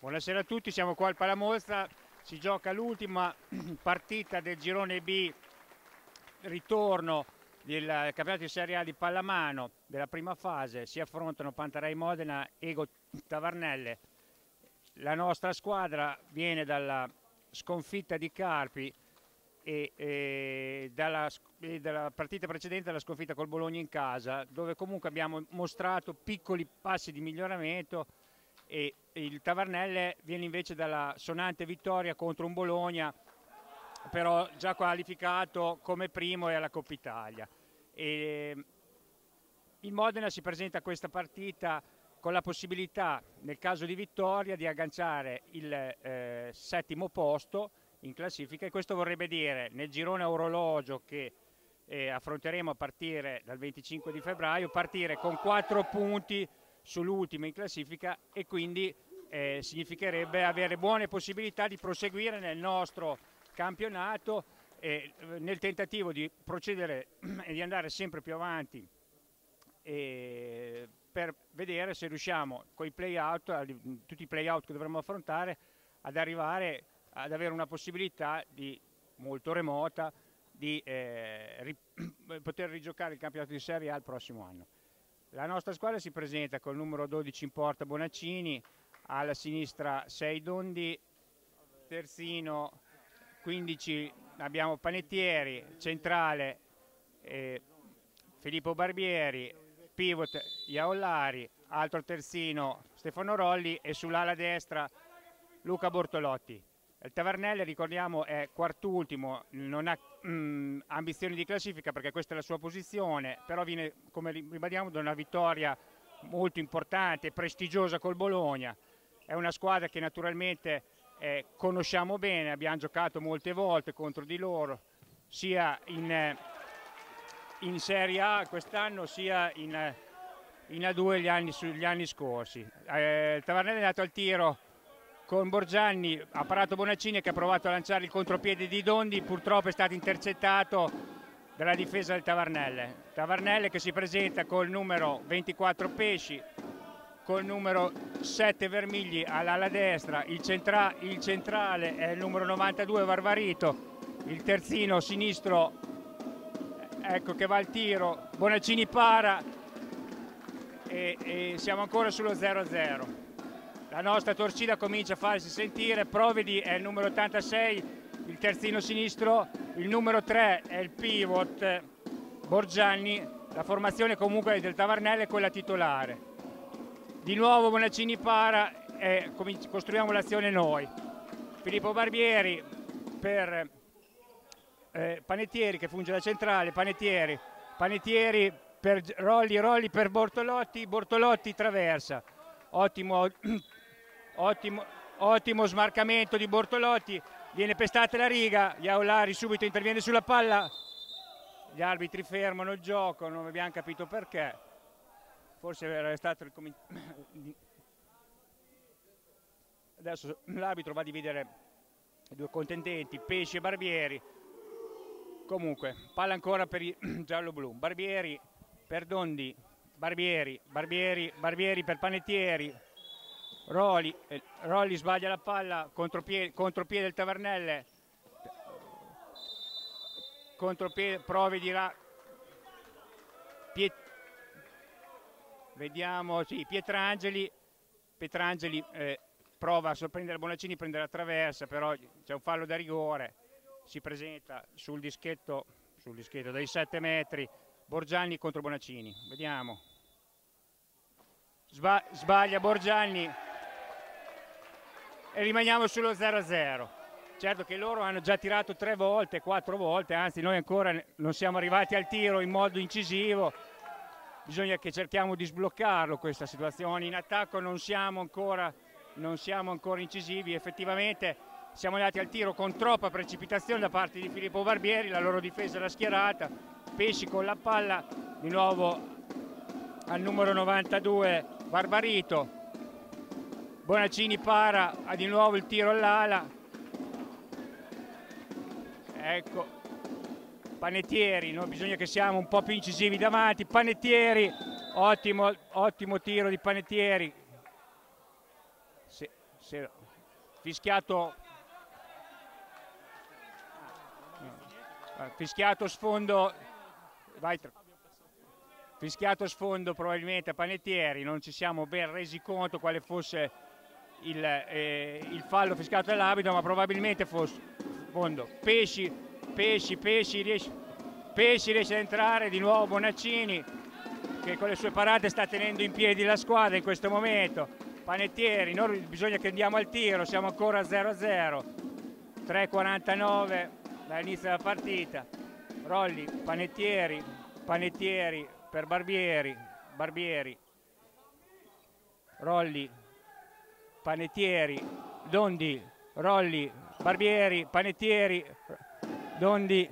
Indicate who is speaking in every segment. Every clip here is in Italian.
Speaker 1: Buonasera a tutti, siamo qua al Palamostra, si gioca l'ultima partita del girone B, ritorno del campionato di Serie A di pallamano della prima fase. Si affrontano Pantarai Modena e Ego Tavernelle. La nostra squadra viene dalla sconfitta di Carpi e dalla partita precedente, la sconfitta col Bologna in casa, dove comunque abbiamo mostrato piccoli passi di miglioramento, e il Tavernelle viene invece dalla sonante vittoria contro un Bologna però già qualificato come primo e alla Coppa Italia. Il Modena si presenta a questa partita con la possibilità, nel caso di vittoria, di agganciare il settimo posto in classifica, e questo vorrebbe dire nel girone a orologio che affronteremo a partire dal 25 di febbraio, partire con 4 punti sull'ultimo in classifica, e quindi significherebbe avere buone possibilità di proseguire nel nostro campionato nel tentativo di procedere e di andare sempre più avanti per vedere se riusciamo con i play-out, tutti i play-out che dovremo affrontare, ad arrivare ad avere una possibilità molto remota di poter rigiocare il campionato di Serie A il prossimo anno. La nostra squadra si presenta col numero 12 in porta Bonaccini, alla sinistra 6 Dondi, terzino 15 abbiamo Panettieri, centrale Filippo Barbieri, pivot Iaollari, altro terzino Stefano Rolli e sull'ala destra Luca Bortolotti. Il Tavernelle, ricordiamo, è quart'ultimo, non ha ambizioni di classifica perché questa è la sua posizione, però viene, come ribadiamo, da una vittoria molto importante e prestigiosa col Bologna. È una squadra che naturalmente conosciamo bene, abbiamo giocato molte volte contro di loro, sia in Serie A quest'anno sia in A2 gli anni scorsi. Il Tavernelle è andato al tiro con Borgianni, ha parato Bonaccini che ha provato a lanciare il contropiede di Dondi, purtroppo è stato intercettato dalla difesa del Tavernelle. Tavernelle che si presenta col numero 24 Pesci, col numero 7 Vermigli all'ala destra, il centrale è il numero 92 Varvarito, il terzino sinistro, ecco che va al tiro, Bonaccini para e siamo ancora sullo 0-0. La nostra torcida comincia a farsi sentire. Provedi è il numero 86, il terzino sinistro, il numero 3 è il pivot Borgianni. La formazione comunque del Tavernelle è quella titolare. Di nuovo Bonaccini para e costruiamo l'azione noi. Filippo Barbieri per Panettieri che funge da centrale, Panettieri per Rolli per Bortolotti traversa. Ottimo smarcamento di Bortolotti, viene pestata la riga, Iaollari subito interviene sulla palla, gli arbitri fermano il gioco, non abbiamo capito perché, forse era stato adesso l'arbitro va a dividere i due contendenti, Pesci e Barbieri. Comunque palla ancora per i giallo-blu, Barbieri per Dondi, Barbieri per Panettieri, Rolli sbaglia la palla, contropiede del Tavernelle, contropiede, prove di vediamo, sì, Pietrangeli prova a sorprendere Bonaccini, prende la traversa, però c'è un fallo da rigore, si presenta sul dischetto dai 7 metri, Borgianni contro Bonaccini, vediamo, sbaglia Borgianni e rimaniamo sullo 0-0. Certo che loro hanno già tirato 3 volte, 4 volte, anzi noi ancora non siamo arrivati al tiro in modo incisivo, bisogna che cerchiamo di sbloccarlo questa situazione. In attacco non siamo ancora incisivi, effettivamente siamo andati al tiro con troppa precipitazione da parte di Filippo Barbieri, la loro difesa era schierata, Pesci con la palla, di nuovo al numero 92 Barbarito, Bonaccini para, ha di nuovo il tiro all'ala, ecco Panettieri, no? Bisogna che siamo un po' più incisivi davanti, Panettieri, ottimo tiro di Panettieri, fischiato sfondo, fischiato sfondo probabilmente a Panettieri, non ci siamo ben resi conto quale fosse il fallo fischiato dall'arbitro, ma probabilmente fosse sfondo. Pesci riesce ad entrare di nuovo. Bonaccini, che con le sue parate sta tenendo in piedi la squadra in questo momento. Panettieri, bisogna che andiamo al tiro, siamo ancora 0-0, 3:49 dall'inizio della partita. Rolli, Panettieri per Barbieri, Rolli, Panettieri, Dondi, Rolli, Barbieri, Panettieri, Dondi.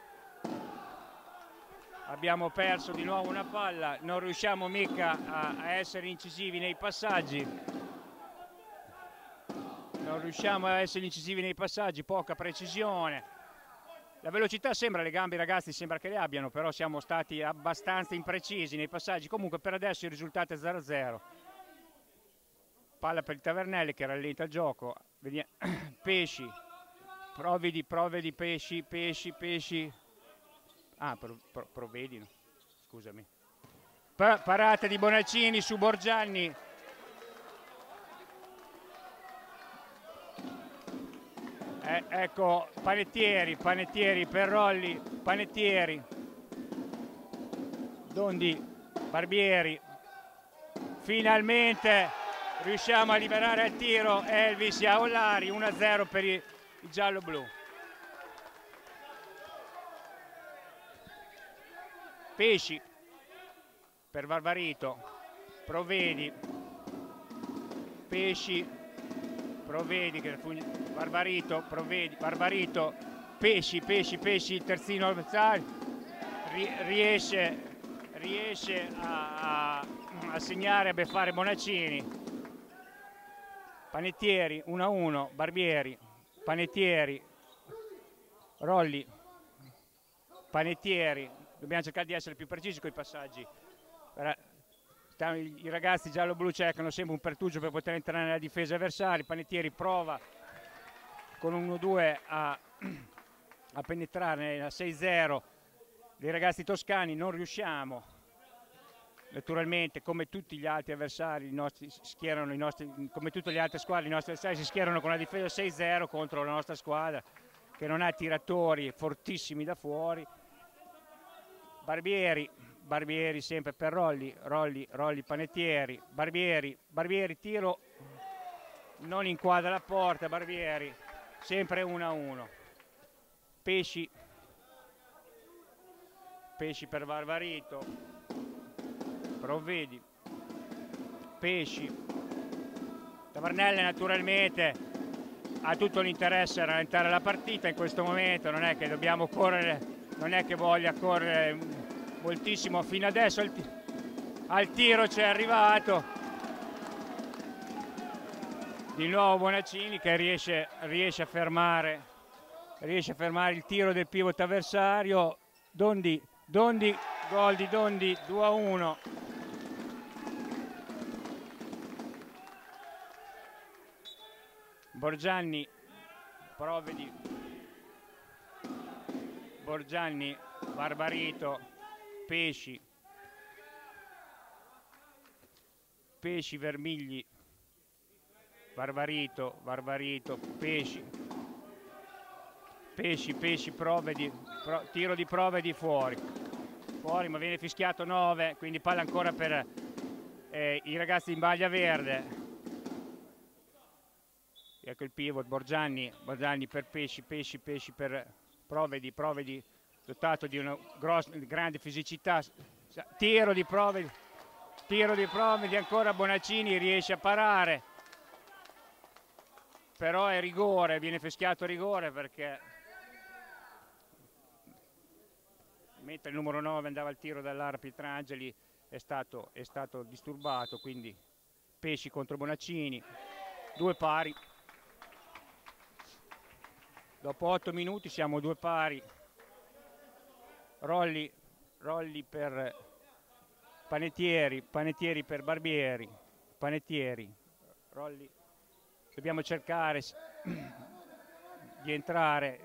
Speaker 1: Abbiamo perso di nuovo una palla, non riusciamo mica a essere incisivi nei passaggi. Poca precisione. La velocità sembra, le gambe i ragazzi sembra che le abbiano, però siamo stati abbastanza imprecisi nei passaggi. Comunque per adesso il risultato è 0-0. Palla per il Tavernelli che rallenta il gioco. Pesci, provvedi Pesci. Provvedino, scusami. Parata di Bonaccini su Borgianni. Ecco Panettieri per Rolli, Panettieri, Dondi, Barbieri. Finalmente riusciamo a liberare al tiro Elvis e Aolari, 1-0 per i giallo-blu. Pesci per Barbarito, Provvedi, Pesci, Provvedi, Barbarito, Pesci, terzino avversario, riesce a segnare, a beffare Bonaccini. Panettieri 1-1, Barbieri, Panettieri, Rolli, Panettieri. Dobbiamo cercare di essere più precisi con i passaggi. I ragazzi giallo-blu cercano sempre un pertugio per poter entrare nella difesa avversaria. Panettieri prova con 1-2 a penetrare nella 6-0 dei ragazzi toscani, non riusciamo. Naturalmente, come tutti gli altri avversari, come tutte le altre squadre, i nostri avversari si schierano con una difesa 6-0 contro la nostra squadra che non ha tiratori fortissimi da fuori. Barbieri sempre per Rolli, Panettieri, Barbieri, tiro, non inquadra la porta, Barbieri, sempre 1-1. Pesci per Barbarito, Provvedi, Pesci, Tavernelli naturalmente ha tutto l'interesse a rallentare la partita in questo momento, non è che dobbiamo correre, non è che voglia correre moltissimo fino adesso, al tiro c'è arrivato di nuovo Bonaccini che riesce a fermare il tiro del pivot avversario. Dondi, gol di Dondi, 2-1. Borgianni, Provvedi, Barbarito, Pesci, Vermigli, Barbarito, Pesci, Provvedi, tiro di Provvedi fuori, ma viene fischiato 9, quindi palla ancora per i ragazzi in maglia verde. Ecco il pivot, Borgianni per Pesci per Provvedi, dotato di una grande fisicità. Tiro di Provvedi, ancora Bonaccini riesce a parare, però è rigore, viene fischiato rigore perché mentre il numero 9 andava al tiro dall'arbitro Angeli è stato disturbato, quindi Pesci contro Bonaccini, 2 pari. Dopo 8 minuti siamo 2 pari. Rolli per Panettieri per Barbieri, Rolli dobbiamo cercare di entrare.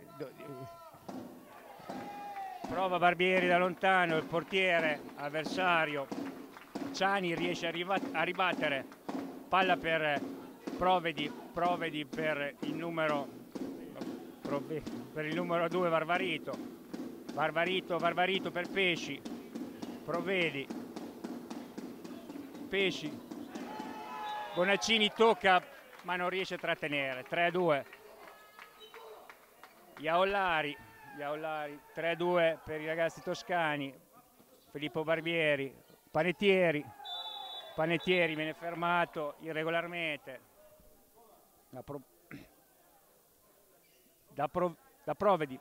Speaker 1: Prova Barbieri da lontano, il portiere avversario Ciani riesce a ribattere, palla per Provedi per il numero 2 Varvarito per Pesci, Provedi, Pesci, Bonaccini tocca ma non riesce a trattenere, 3-2. Iaollari 3-2 per i ragazzi toscani. Filippo Barbieri, Panettieri viene fermato irregolarmente da Provedi.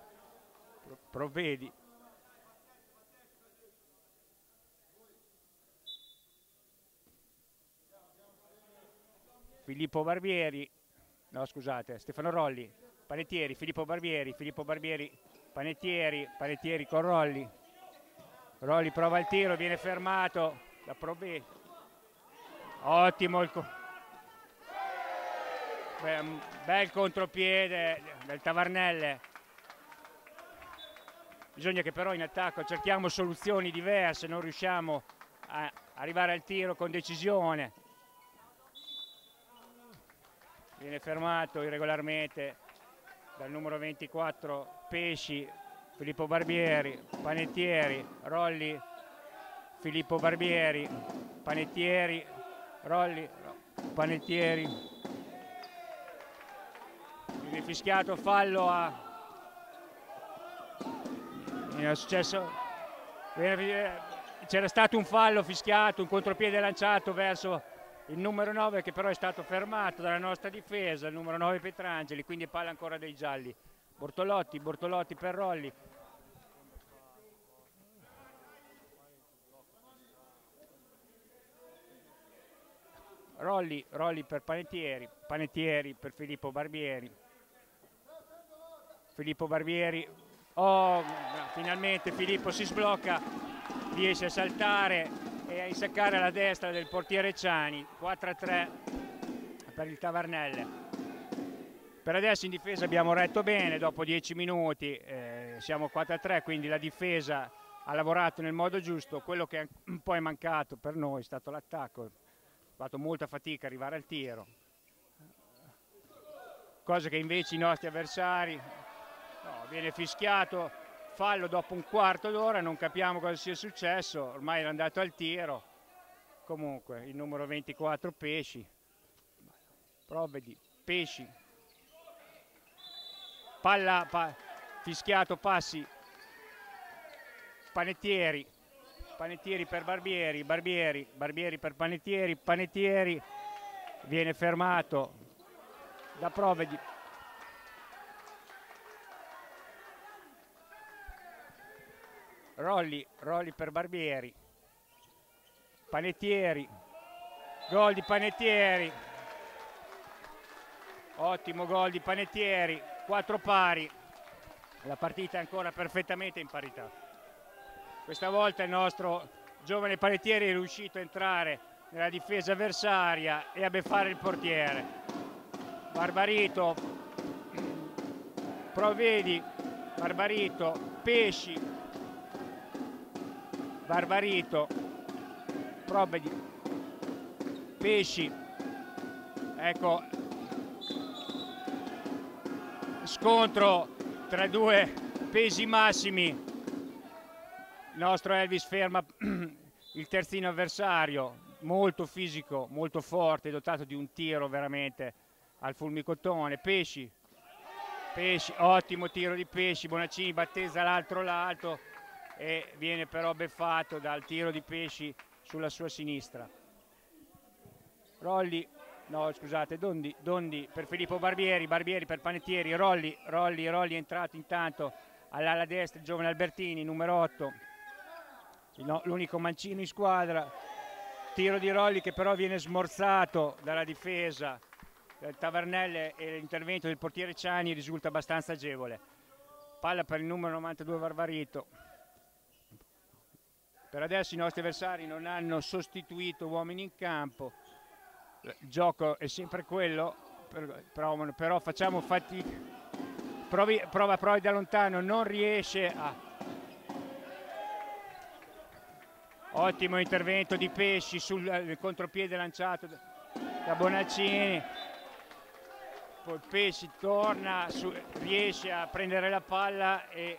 Speaker 1: Filippo Barbieri, no scusate, Stefano Rolli, Panettieri, Filippo Barbieri, Panettieri con Rolli prova il tiro, viene fermato da Provedi. Ottimo bel contropiede del Tavernelle. Bisogna che però in attacco cerchiamo soluzioni diverse, non riusciamo a arrivare al tiro con decisione. Viene fermato irregolarmente dal numero 24 Pesci, Filippo Barbieri, Panettieri, Rolli, Filippo Barbieri, Panettieri, Rolli, Panettieri. Viene fischiato fallo è successo, c'era stato un fallo fischiato, un contropiede lanciato verso il numero 9 che però è stato fermato dalla nostra difesa, il numero 9 Pietrangeli, quindi palla ancora dei gialli. Bortolotti per Rolli. Rolli per Panettieri per Filippo Barbieri. Oh, finalmente Filippo si sblocca, riesce a saltare e a insaccare alla destra del portiere Ciani. 4-3 per il Tavernelle. Per adesso in difesa abbiamo retto bene, dopo 10 minuti siamo 4-3, quindi la difesa ha lavorato nel modo giusto. Quello che un po' è mancato per noi è stato l'attacco, ha fatto molta fatica arrivare al tiro, cosa che invece i nostri avversari viene fischiato fallo dopo un quarto d'ora, non capiamo cosa sia successo, ormai era andato al tiro. Comunque il numero 24 Pesci, Provedi, Pesci, fischiato passi, Panettieri per Barbieri per Panettieri viene fermato da Provedi. Rolli per Barbieri, Panettieri, gol di Panettieri, ottimo gol di Panettieri, 4 pari, la partita è ancora perfettamente in parità. Questa volta il nostro giovane Panettieri è riuscito a entrare nella difesa avversaria e a beffare il portiere. Barbarito, Provedi, Pesci, Provedi, Pesci, ecco, scontro tra due pesi massimi. Il nostro Elvis ferma il terzino avversario, molto fisico, molto forte, dotato di un tiro veramente al fulmicotone. Pesci, ottimo tiro di Pesci, Bonaccini battezza l'altro lato e viene però beffato dal tiro di Pesci sulla sua sinistra. Dondi per Filippo Barbieri per Panettieri, Rolli è entrato intanto all'ala destra il giovane Albertini, numero 8, l'unico mancino in squadra. Tiro di Rolli che però viene smorzato dalla difesa del Tavernelle e l'intervento del portiere Ciani risulta abbastanza agevole. Palla per il numero 92 Varvarito. Per adesso i nostri avversari non hanno sostituito uomini in campo, il gioco è sempre quello, però facciamo fatica. Prova da lontano, non riesce a... Ottimo intervento di Pesci sul contropiede lanciato da Bonaccini. Poi Pesci torna, riesce a prendere la palla e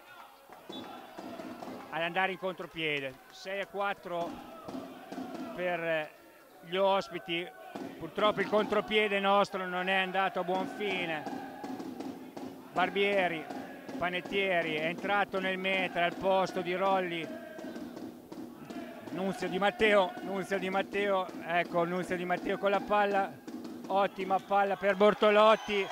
Speaker 1: ad andare in contropiede. 6-4 per gli ospiti. Purtroppo il contropiede nostro non è andato a buon fine. Barbieri, Panettieri è entrato nel metro al posto di Rolli. Nunzio Di Matteo, ecco Nunzio Di Matteo con la palla, ottima palla per Bortolotti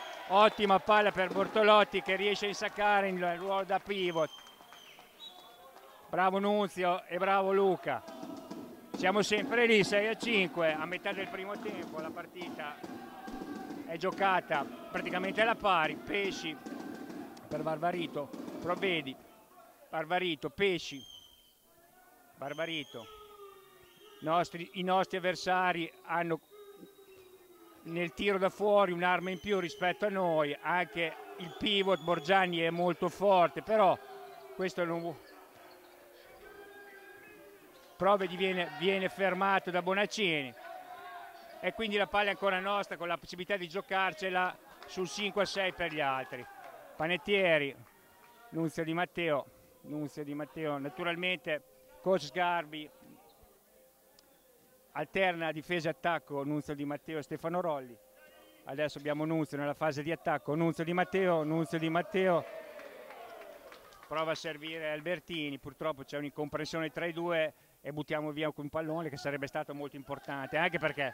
Speaker 1: che riesce a insaccare il ruolo da pivot. Bravo Nunzio e bravo Luca. Siamo sempre lì, 6-5, a metà del primo tempo, la partita è giocata praticamente alla pari. Pesci per Barbarito, Provvedi, Barbarito, Pesci, Barbarito. I nostri avversari hanno nel tiro da fuori un'arma in più rispetto a noi, anche il pivot Borgianni è molto forte, però questo non... Provvedi viene fermato da Bonaccini e quindi la palla è ancora nostra con la possibilità di giocarcela sul 5-6 per gli altri. Panettieri, Nunzio Di Matteo, naturalmente coach Sgarbi alterna difesa e attacco, Nunzio Di Matteo e Stefano Rolli. Adesso abbiamo Nunzio nella fase di attacco, Nunzio Di Matteo prova a servire Albertini, purtroppo c'è un'incomprensione tra i due e buttiamo via un pallone che sarebbe stato molto importante, anche perché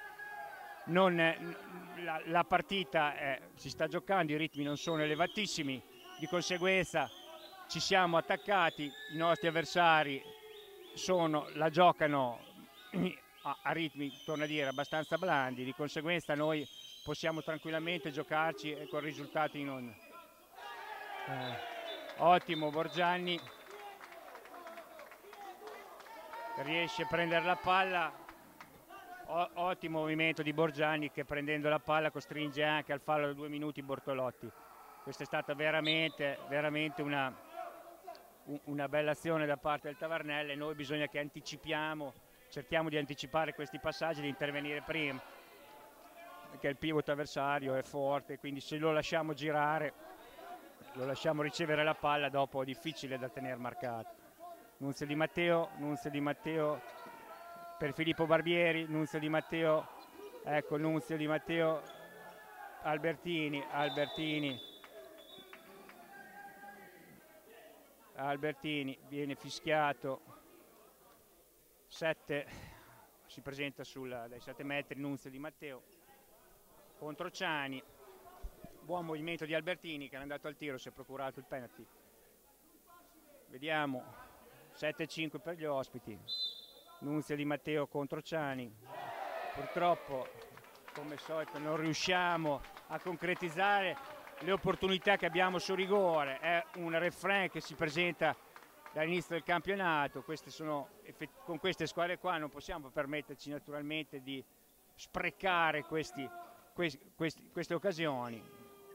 Speaker 1: la partita si sta giocando, i ritmi non sono elevatissimi, di conseguenza ci siamo attaccati, i nostri avversari la giocano a ritmi, torno a dire, abbastanza blandi, di conseguenza noi possiamo tranquillamente giocarci e con risultati non... Ottimo Borgianni, riesce a prendere la palla, ottimo movimento di Borgianni che prendendo la palla costringe anche al fallo da 2 minuti Bortolotti. Questa è stata veramente una bella azione da parte del Tavernelle. Noi bisogna che cerchiamo di anticipare questi passaggi, di intervenire prima, perché il pivot avversario è forte, quindi se lo lasciamo girare, lo lasciamo ricevere la palla, dopo è difficile da tenere marcato. Nunzio Di Matteo per Filippo Barbieri, Nunzio Di Matteo, ecco Nunzio Di Matteo, Albertini viene fischiato, 7 si presenta dai 7 metri Nunzio Di Matteo contro Ciani, buon movimento di Albertini che è andato al tiro, si è procurato il penalty. Vediamo 7-5 per gli ospiti. Nunzio Di Matteo contro Ciani, purtroppo come al solito non riusciamo a concretizzare le opportunità che abbiamo sul rigore, è un refrain che si presenta dall'inizio del campionato. Con queste squadre qua non possiamo permetterci naturalmente di sprecare queste occasioni.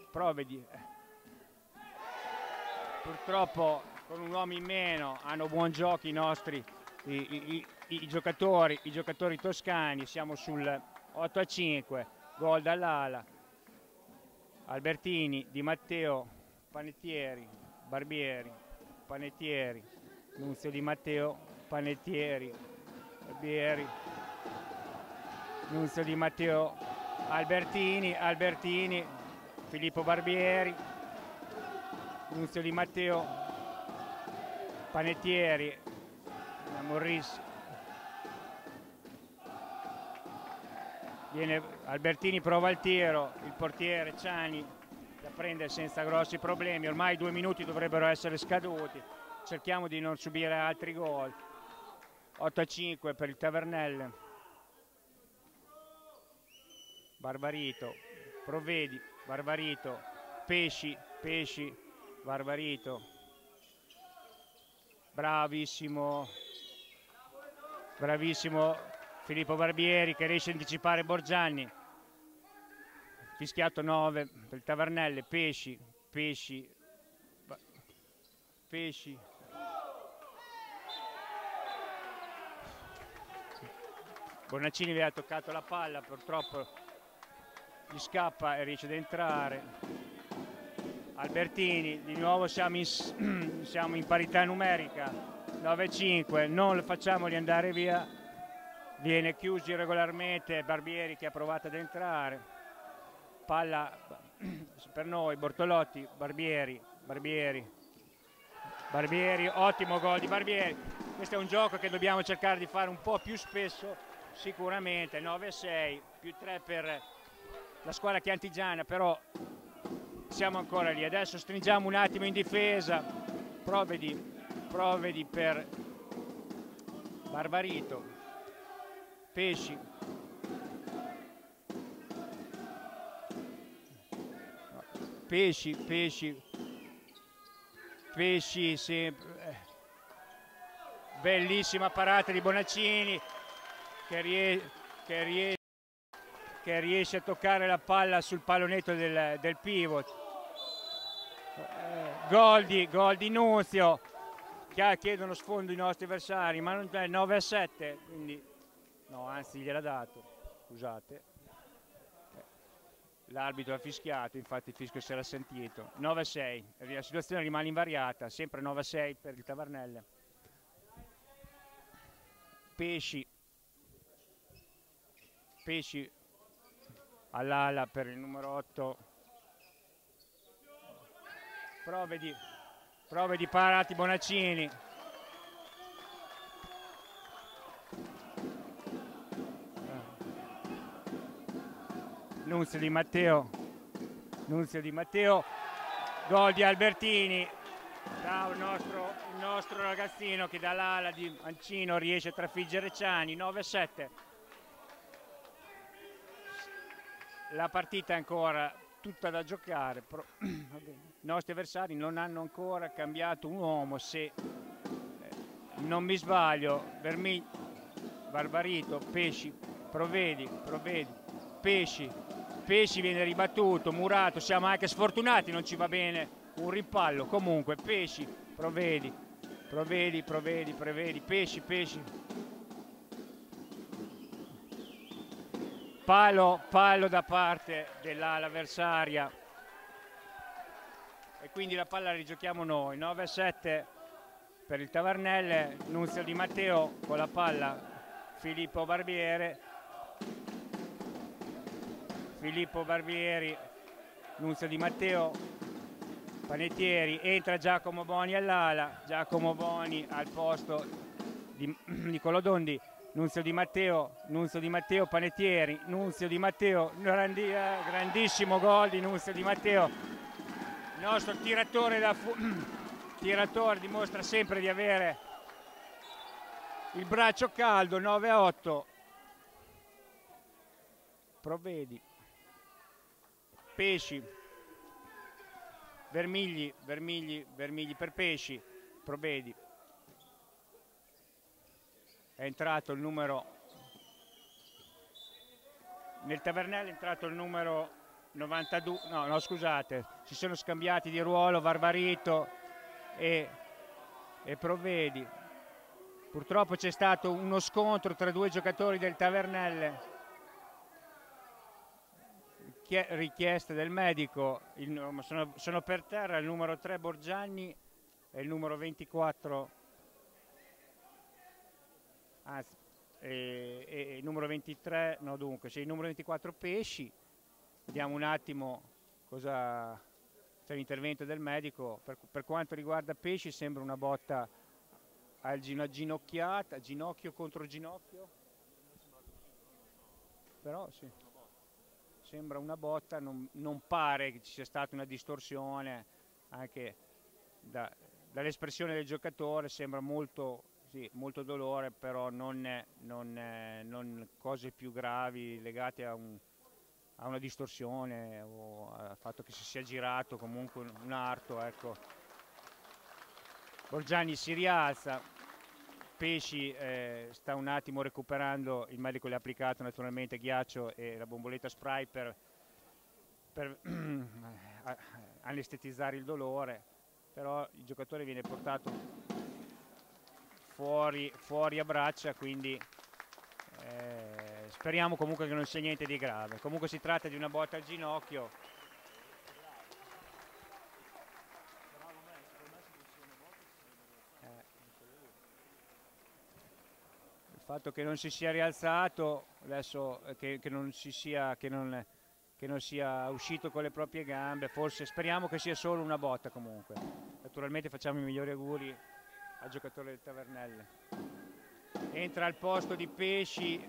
Speaker 1: Purtroppo con un uomo in meno hanno buon gioco i nostri i giocatori toscani. Siamo sul 8-5, gol dall'ala. Albertini, Di Matteo, Panettieri, Barbieri, Panettieri, Nunzio Di Matteo, Panettieri, Barbieri, Nunzio Di Matteo, Albertini, Filippo Barbieri, Nunzio Di Matteo, Panettieri, Morris, Albertini prova il tiro, il portiere Ciani la prende senza grossi problemi, ormai 2 minuti dovrebbero essere scaduti, cerchiamo di non subire altri gol. 8-5 per il Tavernelle. Barbarito, Provvedi, Barbarito, Pesci, Barbarito, bravissimo Filippo Barbieri che riesce a anticipare Borgianni. fischiato 9 per il Tavernelle. Pesci. Bonaccini aveva toccato la palla, purtroppo gli scappa e riesce ad entrare. Albertini, di nuovo siamo in parità numerica, 9-5, non lo facciamo riandare via, viene chiuso irregolarmente Barbieri che ha provato ad entrare, palla per noi, Bortolotti, Barbieri, ottimo gol di Barbieri. Questo è un gioco che dobbiamo cercare di fare un po' più spesso, sicuramente. 9-6, più 3 per la squadra chiantigiana, però siamo ancora lì. Adesso stringiamo un attimo in difesa, Provedi per Barbarito, Pesci, sempre. Bellissima parata di Bonaccini che riesce a toccare la palla sul pallonetto del pivot. Gol di Nunzio, che chiedono sfondo i nostri avversari, ma non è 9-7, quindi no, anzi gliel'ha dato, scusate. L'arbitro ha fischiato, infatti il fischio si era sentito. 9-6, la situazione rimane invariata, sempre 9-6 per il Tavernelle. Pesci all'ala per il numero 8. Provedi parati Bonaccini. Nunzio Di Matteo, gol di Albertini, il nostro ragazzino che dall'ala di Mancino riesce a trafiggere Ciani. 9-7. La partita è ancora tutta da giocare, però i nostri avversari non hanno ancora cambiato un uomo, se non mi sbaglio. Barbarito, Pesci, Provedi, Pesci viene ribattuto, Murato, siamo anche sfortunati, non ci va bene un rimpallo. Comunque Pesci, Provedi, Pesci. Palo da parte dell'ala avversaria e quindi la palla la rigiochiamo noi. 9-7 per il Tavernelle. Nunzio Di Matteo con la palla, Filippo Barbieri, Nunzio Di Matteo, Panettieri, entra Giacomo Boni all'ala, Giacomo Boni al posto di Niccolò Dondi. Nunzio Di Matteo, Panettieri, Nunzio Di Matteo, grandissimo gol di Nunzio Di Matteo. Il nostro tiratore dimostra sempre di avere il braccio caldo. 9-8. Provedi, Pesci, Vermigli per Pesci, Provedi. È entrato il numero, nel Tavernelle è entrato il numero 92, no scusate, si sono scambiati di ruolo Barbarito e Provedi. Purtroppo c'è stato uno scontro tra due giocatori del Tavernelle, richiesta del medico. Sono per terra il numero 3 Borgianni e il numero 24 e il numero 23, no dunque, c'è il numero 24 Pesci. Vediamo un attimo cosa c'è l'intervento del medico. Per quanto riguarda Pesci sembra una botta una ginocchiata, ginocchio contro ginocchio, però sì, sembra una botta, non pare che ci sia stata una distorsione, anche dall'espressione del giocatore sembra molto dolore, però non cose più gravi legate a una distorsione o al fatto che si sia girato comunque un arto, ecco. Borgianni si rialza, Pesci sta un attimo recuperando, il medico le ha applicato naturalmente ghiaccio e la bomboletta spray per per anestetizzare il dolore, però il giocatore viene portato fuori a braccia, quindi speriamo comunque che non sia niente di grave. Comunque si tratta di una botta al ginocchio. Il fatto che non si sia rialzato adesso, che non sia uscito con le proprie gambe, forse speriamo che sia solo una botta. Comunque naturalmente facciamo i migliori auguri al giocatore del Tavernelle. Entra al posto di Pesci,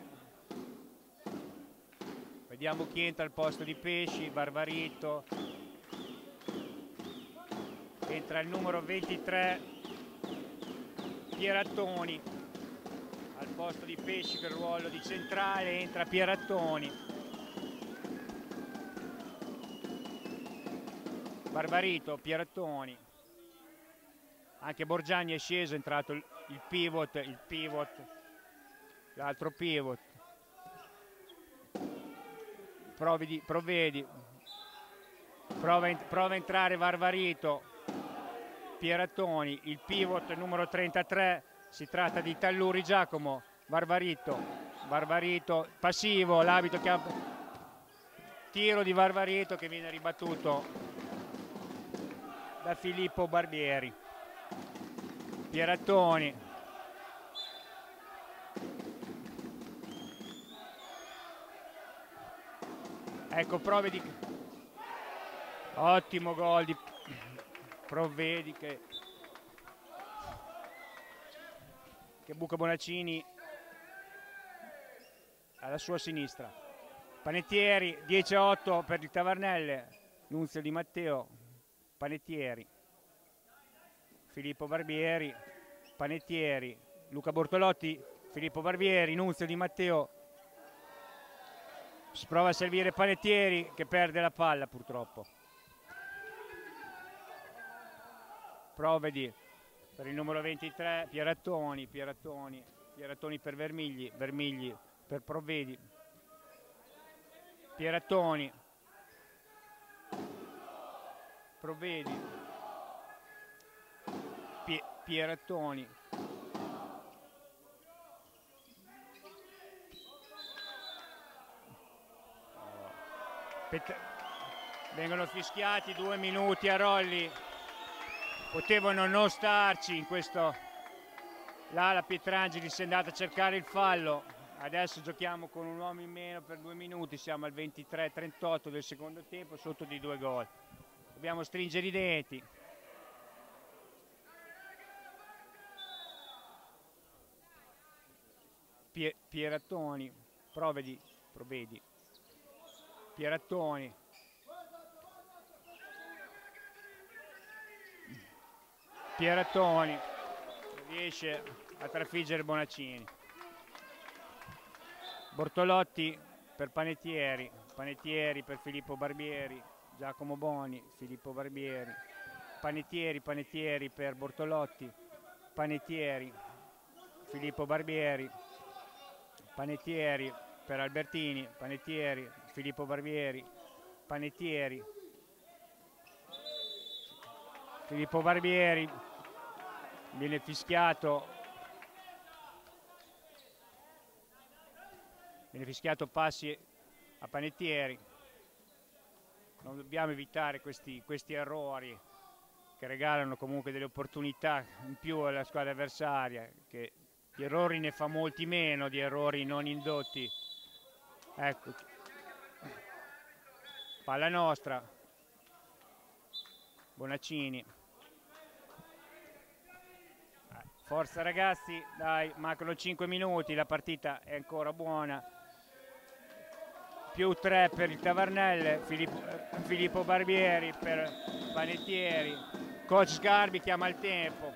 Speaker 1: vediamo chi entra al posto di Pesci. Barbarito, entra il numero 23 Pierattoni al posto di Pesci per il ruolo di centrale. Entra Pierattoni, Barbarito, Pierattoni, anche Borgiani è sceso, è entrato il pivot, l'altro pivot. Provvedi, prova a entrare Barbarito. Pierattoni, il pivot numero 33, si tratta di Talluri Giacomo. Barbarito, passivo, l'abito che ha tiro di Barbarito che viene ribattuto da Filippo Barbieri. Pierattoni, ecco, prove di ottimo gol di Provvedi che buca Bonaccini alla sua sinistra. Panettieri, 10-8 per il Tavernelle. Nunzio Di Matteo, Panettieri, Filippo Barbieri, Panettieri, Luca Bortolotti, Filippo Barbieri, Nunzio Di Matteo. Si prova a servire Panettieri che perde la palla purtroppo. Provvedi per il numero 23 Pierattoni per Vermigli per Provvedi. Pierattoni, Provvedi, Pierattoni, vengono fischiati 2 minuti a Rolli. Potevano non starci in questo. Là la Pietrangeli si è andata a cercare il fallo. Adesso giochiamo con un uomo in meno per 2 minuti. Siamo al 23-38 del secondo tempo, sotto di 2 gol. Dobbiamo stringere i denti. Pierattoni, Provvedi, Pierattoni. Pierattoni riesce a trafiggere Bonaccini. Bortolotti per Panettieri per Filippo Barbieri, Giacomo Boni, Filippo Barbieri, Panettieri per Bortolotti, Panettieri, Filippo Barbieri, Panettieri per Albertini, Panettieri, Filippo Barbieri, Panettieri, Filippo Barbieri, viene fischiato passi a Panettieri. Non dobbiamo evitare questi errori che regalano comunque delle opportunità in più alla squadra avversaria, che di errori ne fa molti meno, di errori non indotti. Ecco, palla nostra, Bonaccini. Forza ragazzi, dai, mancano 5 minuti, la partita è ancora buona. Più 3 per il Tavernelle, Filippo Barbieri per Panettieri. Coach Sgarbi chiama il tempo.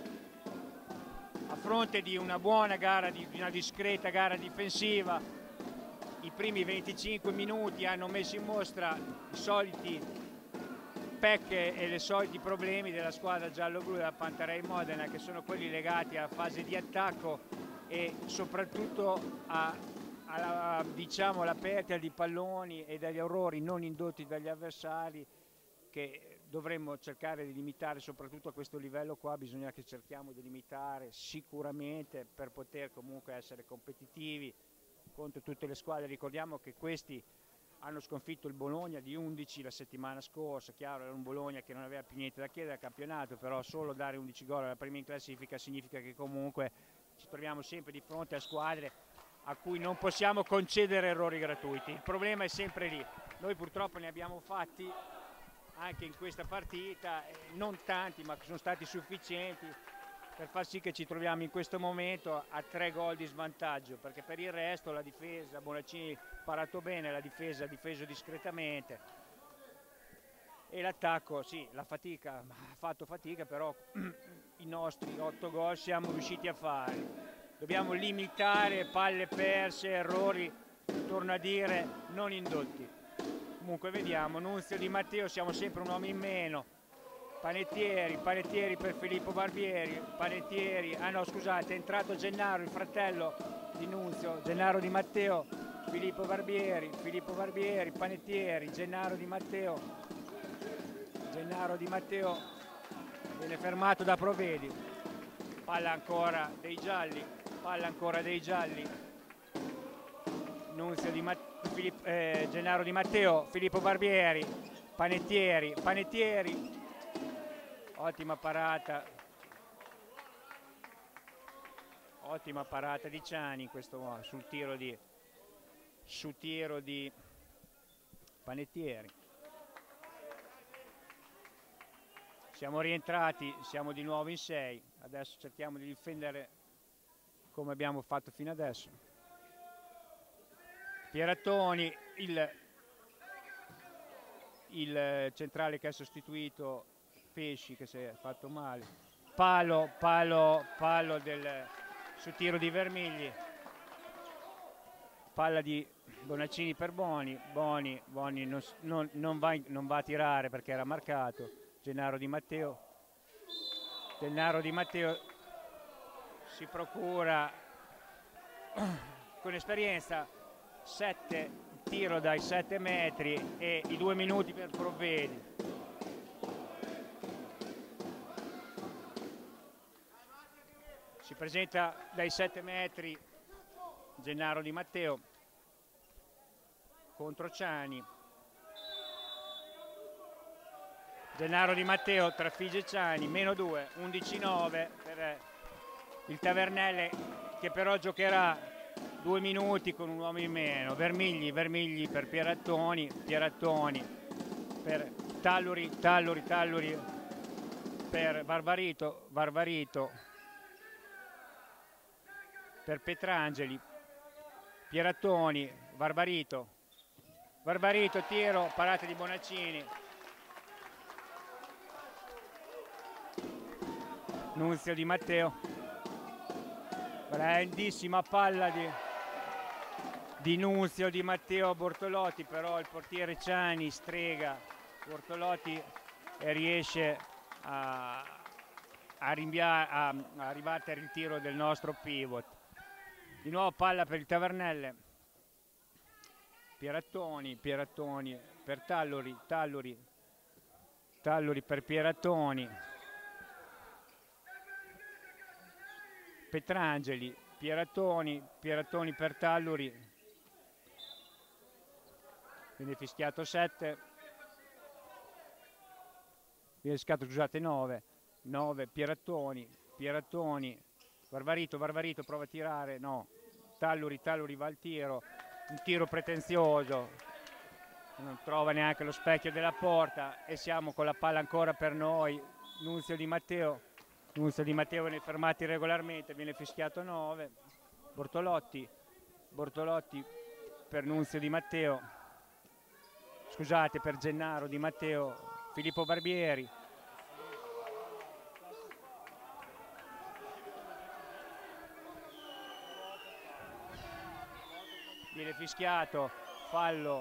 Speaker 1: A fronte di una buona gara, di una discreta gara difensiva, i primi 25 minuti hanno messo in mostra i soliti pecche e i soliti problemi della squadra giallo-blu della Pantarei Modena, che sono quelli legati alla fase di attacco e soprattutto diciamo, alla perdita di palloni e dagli errori non indotti dagli avversari, che dovremmo cercare di limitare, soprattutto a questo livello qua. Bisogna che cerchiamo di limitare sicuramente per poter comunque essere competitivi contro tutte le squadre. Ricordiamo che questi hanno sconfitto il Bologna di 11 la settimana scorsa. Chiaro, era un Bologna che non aveva più niente da chiedere al campionato, però solo dare 11 gol alla prima in classifica significa che comunque ci troviamo sempre di fronte a squadre a cui non possiamo concedere errori gratuiti. Il problema è sempre lì. Noi purtroppo ne abbiamo fatti anche in questa partita, non tanti, ma sono stati sufficienti per far sì che ci troviamo in questo momento a 3 gol di svantaggio, perché per il resto la difesa, Bonaccini ha parato bene, la difesa ha difeso discretamente e l'attacco, sì, la fatica, ha fatto fatica, però i nostri 8 gol siamo riusciti a fare. Dobbiamo limitare palle perse, errori, torno a dire, non indotti. Comunque vediamo, Nunzio Di Matteo, siamo sempre un uomo in meno. Panettieri per Filippo Barbieri, no scusate, è entrato Gennaro, il fratello di Nunzio, Gennaro Di Matteo, Filippo Barbieri, Panettieri, Gennaro Di Matteo viene fermato da Provedi, palla ancora dei gialli, Nunzio Di Matteo, Gennaro Di Matteo, Filippo Barbieri, Panettieri, ottima parata di Ciani in questo modo, sul tiro di Panettieri. Siamo rientrati, siamo di nuovo in 6, adesso cerchiamo di difendere come abbiamo fatto fino adesso. Pierattoni, il centrale che ha sostituito Pesci, che si è fatto male. Palo sul tiro di Vermigli. Palla di Bonaccini per Boni. Boni non va a tirare perché era marcato. Gennaro Di Matteo si procura con esperienza 7 tiro dai 7 metri e i 2 minuti per Provvedi. Si presenta dai 7 metri Gennaro Di Matteo contro Ciani. Gennaro Di Matteo trafigge Ciani, -2, 11-9 per il Tavernelle, che però giocherà 2 minuti con un uomo in meno. Vermigli per Pierattoni per Talluri per Varvarito per Petrangeli, Pierattoni, Varvarito, tiro, parata di Bonaccini. Nunzio Di Matteo, grandissima palla di Nunzio Di Matteo a Bortolotti, però il portiere Ciani strega Bortolotti e riesce a ribattere il tiro del nostro pivot. Di nuovo palla per il Tavernelle, Pierattoni per Talluri per Pierattoni, Petrangeli, Pierattoni per Talluri, viene fischiato 7, viene fischiato, scusate, 9, Pierattoni, Varvarito prova a tirare, no, Talluri va al tiro, un tiro pretenzioso, non trova neanche lo specchio della porta e siamo con la palla ancora per noi. Nunzio Di Matteo viene fermato irregolarmente, viene fischiato 9, Bortolotti per Nunzio Di Matteo, scusate, per Gennaro Di Matteo, Filippo Barbieri. Viene fischiato fallo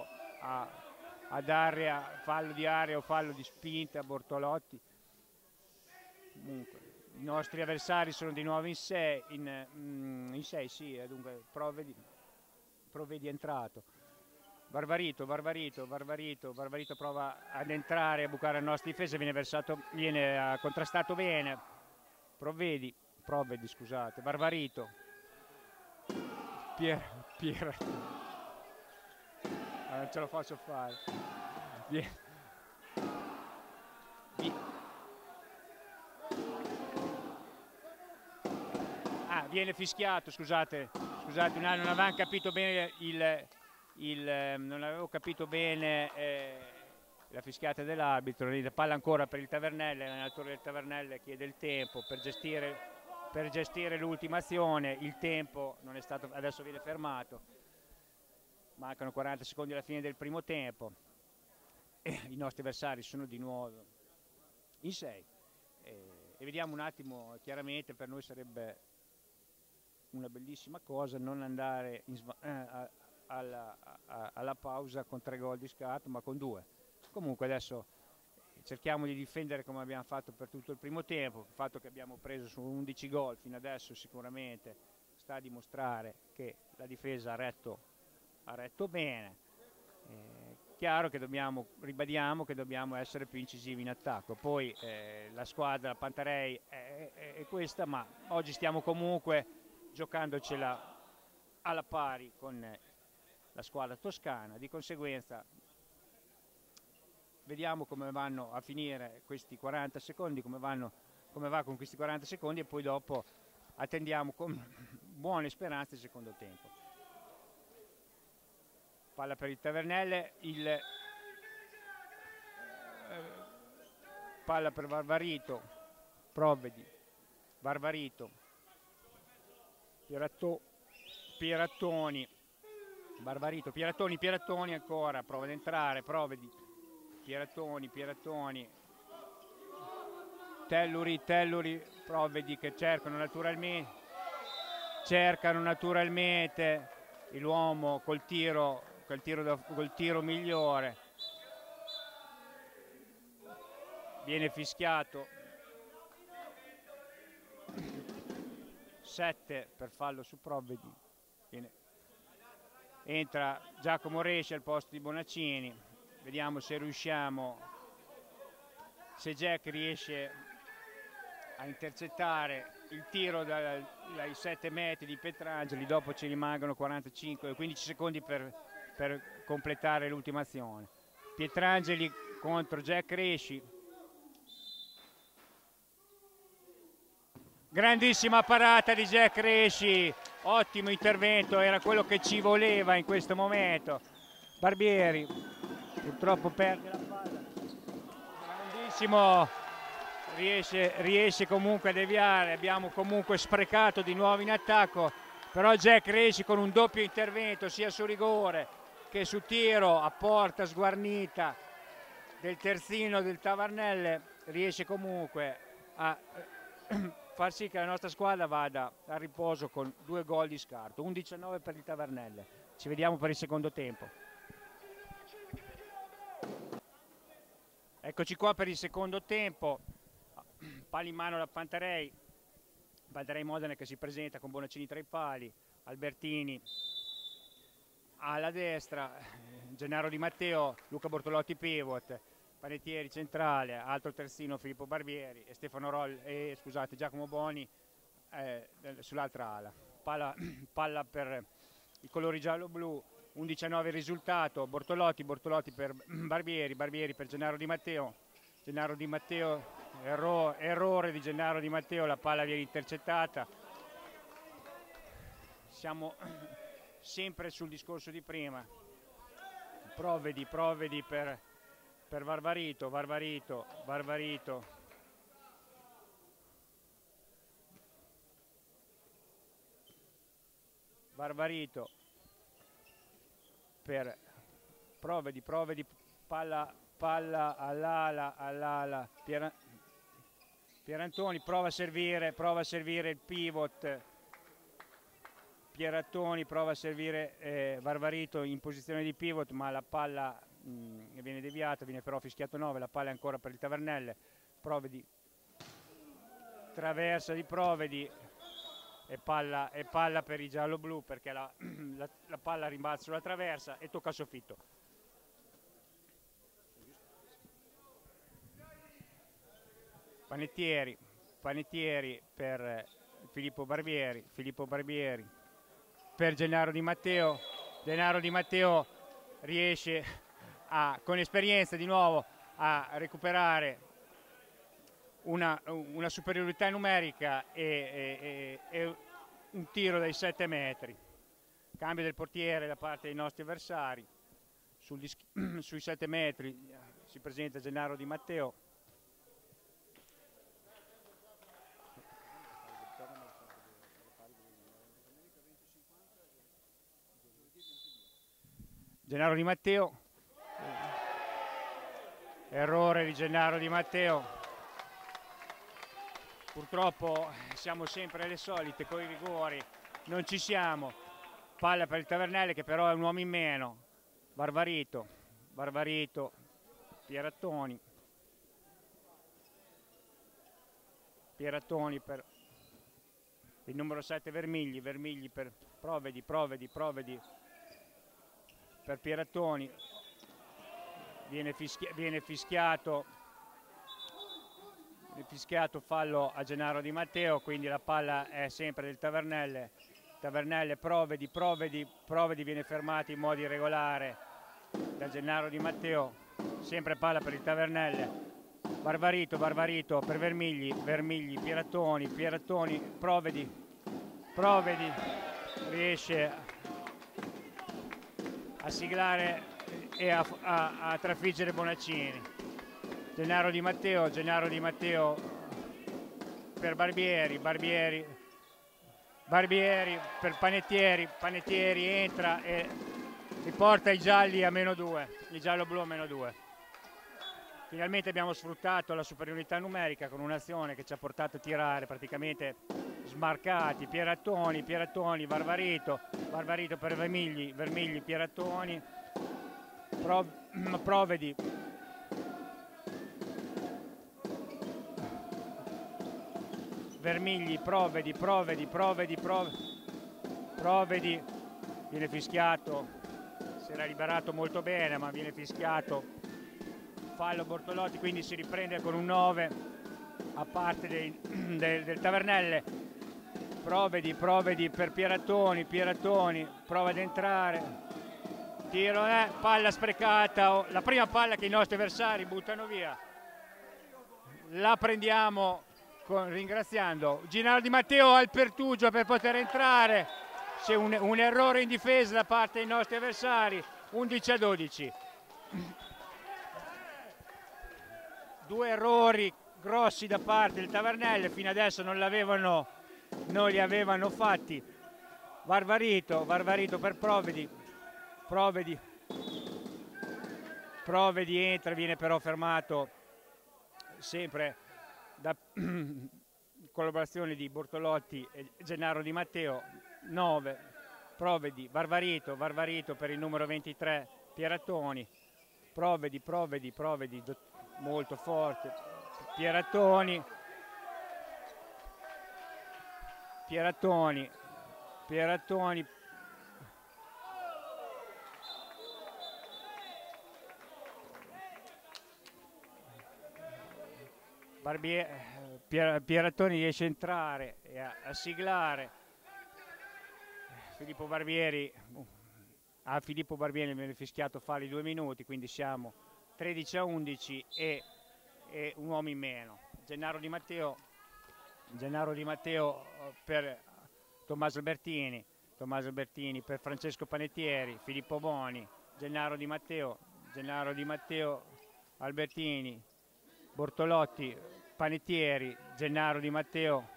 Speaker 1: fallo di area o fallo di spinta a Bortolotti. Comunque i nostri avversari sono di nuovo in 6, sì, dunque Provvedi è entrato. Barbarito prova ad entrare, a bucare la nostra difesa, viene contrastato bene. Provvedi, scusate, Barbarito. Non ce lo faccio fare. Viene fischiato, scusate, non avevamo capito bene non avevo capito bene la fischiata dell'arbitro. La palla ancora per il Tavernelle, l'allenatore del Tavernelle chiede il tempo per gestire l'ultima azione. Il tempo non è stato, adesso viene fermato, mancano 40 secondi alla fine del primo tempo e i nostri avversari sono di nuovo in 6 e vediamo un attimo. Chiaramente per noi sarebbe una bellissima cosa non andare alla pausa con 3 gol di scarto, ma con 2. Comunque adesso cerchiamo di difendere come abbiamo fatto per tutto il primo tempo. Il fatto che abbiamo preso su 11 gol fino adesso sicuramente sta a dimostrare che la difesa ha retto bene. Chiaro che ribadiamo che dobbiamo essere più incisivi in attacco. Poi la squadra Pantarei è questa, ma oggi stiamo comunque giocandocela alla pari con la squadra toscana. Di conseguenza vediamo come vanno a finire questi 40 secondi, come va con questi 40 secondi, e poi dopo attendiamo con buone speranze il secondo tempo. Palla per il Tavernelle, palla per Barbarito, Provvedi, Barbarito, Pierattoni, Barbarito, Pierattoni ancora, prova ad entrare, Provvedi, Pierattoni, Telluri, Provvedi che cercano naturalmente l'uomo col tiro migliore. Viene fischiato 7 per fallo su Provvedi. Entra Giacomo Resci al posto di Bonaccini. Vediamo se Jack riesce a intercettare il tiro dai 7 metri di Pietrangeli. Dopo ci rimangono 15 secondi per completare l'ultima azione. Pietrangeli contro Jack Resci. Grandissima parata di Jack Resci, ottimo intervento, era quello che ci voleva in questo momento. Barbieri purtroppo perde la palla, grandissimo, riesce comunque a deviare. Abbiamo comunque sprecato di nuovo in attacco, però Jack Resci con un doppio intervento sia su rigore che su tiro a porta sguarnita del terzino del Tavernelle riesce comunque a far sì che la nostra squadra vada a riposo con 2 gol di scarto, 11-9 per il Tavernelle. Ci vediamo per il secondo tempo. Eccoci qua per il secondo tempo, palla in mano da Pantarei Modena che si presenta con Bonaccini tra i pali, Albertini alla destra, Gennaro Di Matteo, Luca Bortolotti pivot, Panettieri centrale, altro terzino Filippo Barbieri e Giacomo Boni sull'altra ala. Palla per i colori giallo-blu, 11-9 il risultato. Bortolotti per Barbieri per Gennaro Di Matteo, errore di Gennaro Di Matteo, la palla viene intercettata. Siamo sempre sul discorso di prima. Provvedi per Barbarito. Barbarito per Provvedi, palla all'ala, Pierantoni prova a servire il pivot, Pierattoni prova a servire Barbarito in posizione di pivot, ma la palla viene deviata, viene però fischiato 9, la palla è ancora per il Tavernelle. Provvedi, traversa di Provvedi, e palla per i giallo-blu, perché la palla rimbalza sulla traversa e tocca al soffitto. Panettieri per Filippo Barbieri per Gennaro Di Matteo. Gennaro Di Matteo riesce con esperienza di nuovo a recuperare una superiorità numerica e un tiro dai 7 metri. Cambio del portiere da parte dei nostri avversari. Sui 7 metri si presenta Gennaro Di Matteo. Gennaro Di Matteo, errore di Gennaro Di Matteo. Purtroppo siamo sempre alle solite, con i rigori non ci siamo. Palla per il Tavernelle, che però è un uomo in meno. Barbarito, Pierattoni per il numero 7 Vermigli per Provedi per Pierattoni. Viene fischiato fallo a Gennaro Di Matteo, quindi la palla è sempre del Tavernelle. Provedi viene fermato in modo irregolare da Gennaro Di Matteo, sempre palla per il Tavernelle. Barbarito per Vermigli, Pierattoni, Provedi riesce a siglare e a trafiggere Bonaccini. Gennaro Di Matteo per Barbieri per Panettieri entra e riporta i gialli a -2, il giallo-blu a -2. Finalmente abbiamo sfruttato la superiorità numerica con un'azione che ci ha portato a tirare praticamente smarcati. Pierattoni, Barbarito per Vermigli, Pierattoni, Provedi. Vermigli, Provedi, viene fischiato, si era liberato molto bene ma viene fischiato, fallo Bortolotti, quindi si riprende con un 9 a parte del Tavernelle. Provedi per Pierattoni, prova ad entrare, tiro, palla sprecata, la prima palla che i nostri avversari buttano via, la prendiamo ringraziando Gennaro Di Matteo al pertugio per poter entrare. C'è un errore in difesa da parte dei nostri avversari. 11-12. Due errori grossi da parte del Tavernelle, fino adesso non li avevano fatti. Barbarito per Provedi entra, viene però fermato sempre da collaborazione di Bortolotti e Gennaro Di Matteo. 9 Provedi, Barbarito per il numero 23 Pierattoni. Provedi molto forte, Pierattoni Pierattoni riesce a entrare e a siglare. Filippo Barbieri viene fischiato falli 2 minuti, quindi siamo 13-11 e un uomo in meno. Gennaro Di Matteo per Tommaso Albertini per Francesco Panettieri, Filippo Boni, Gennaro Di Matteo, Albertini, Bortolotti, Panettieri, Gennaro Di Matteo,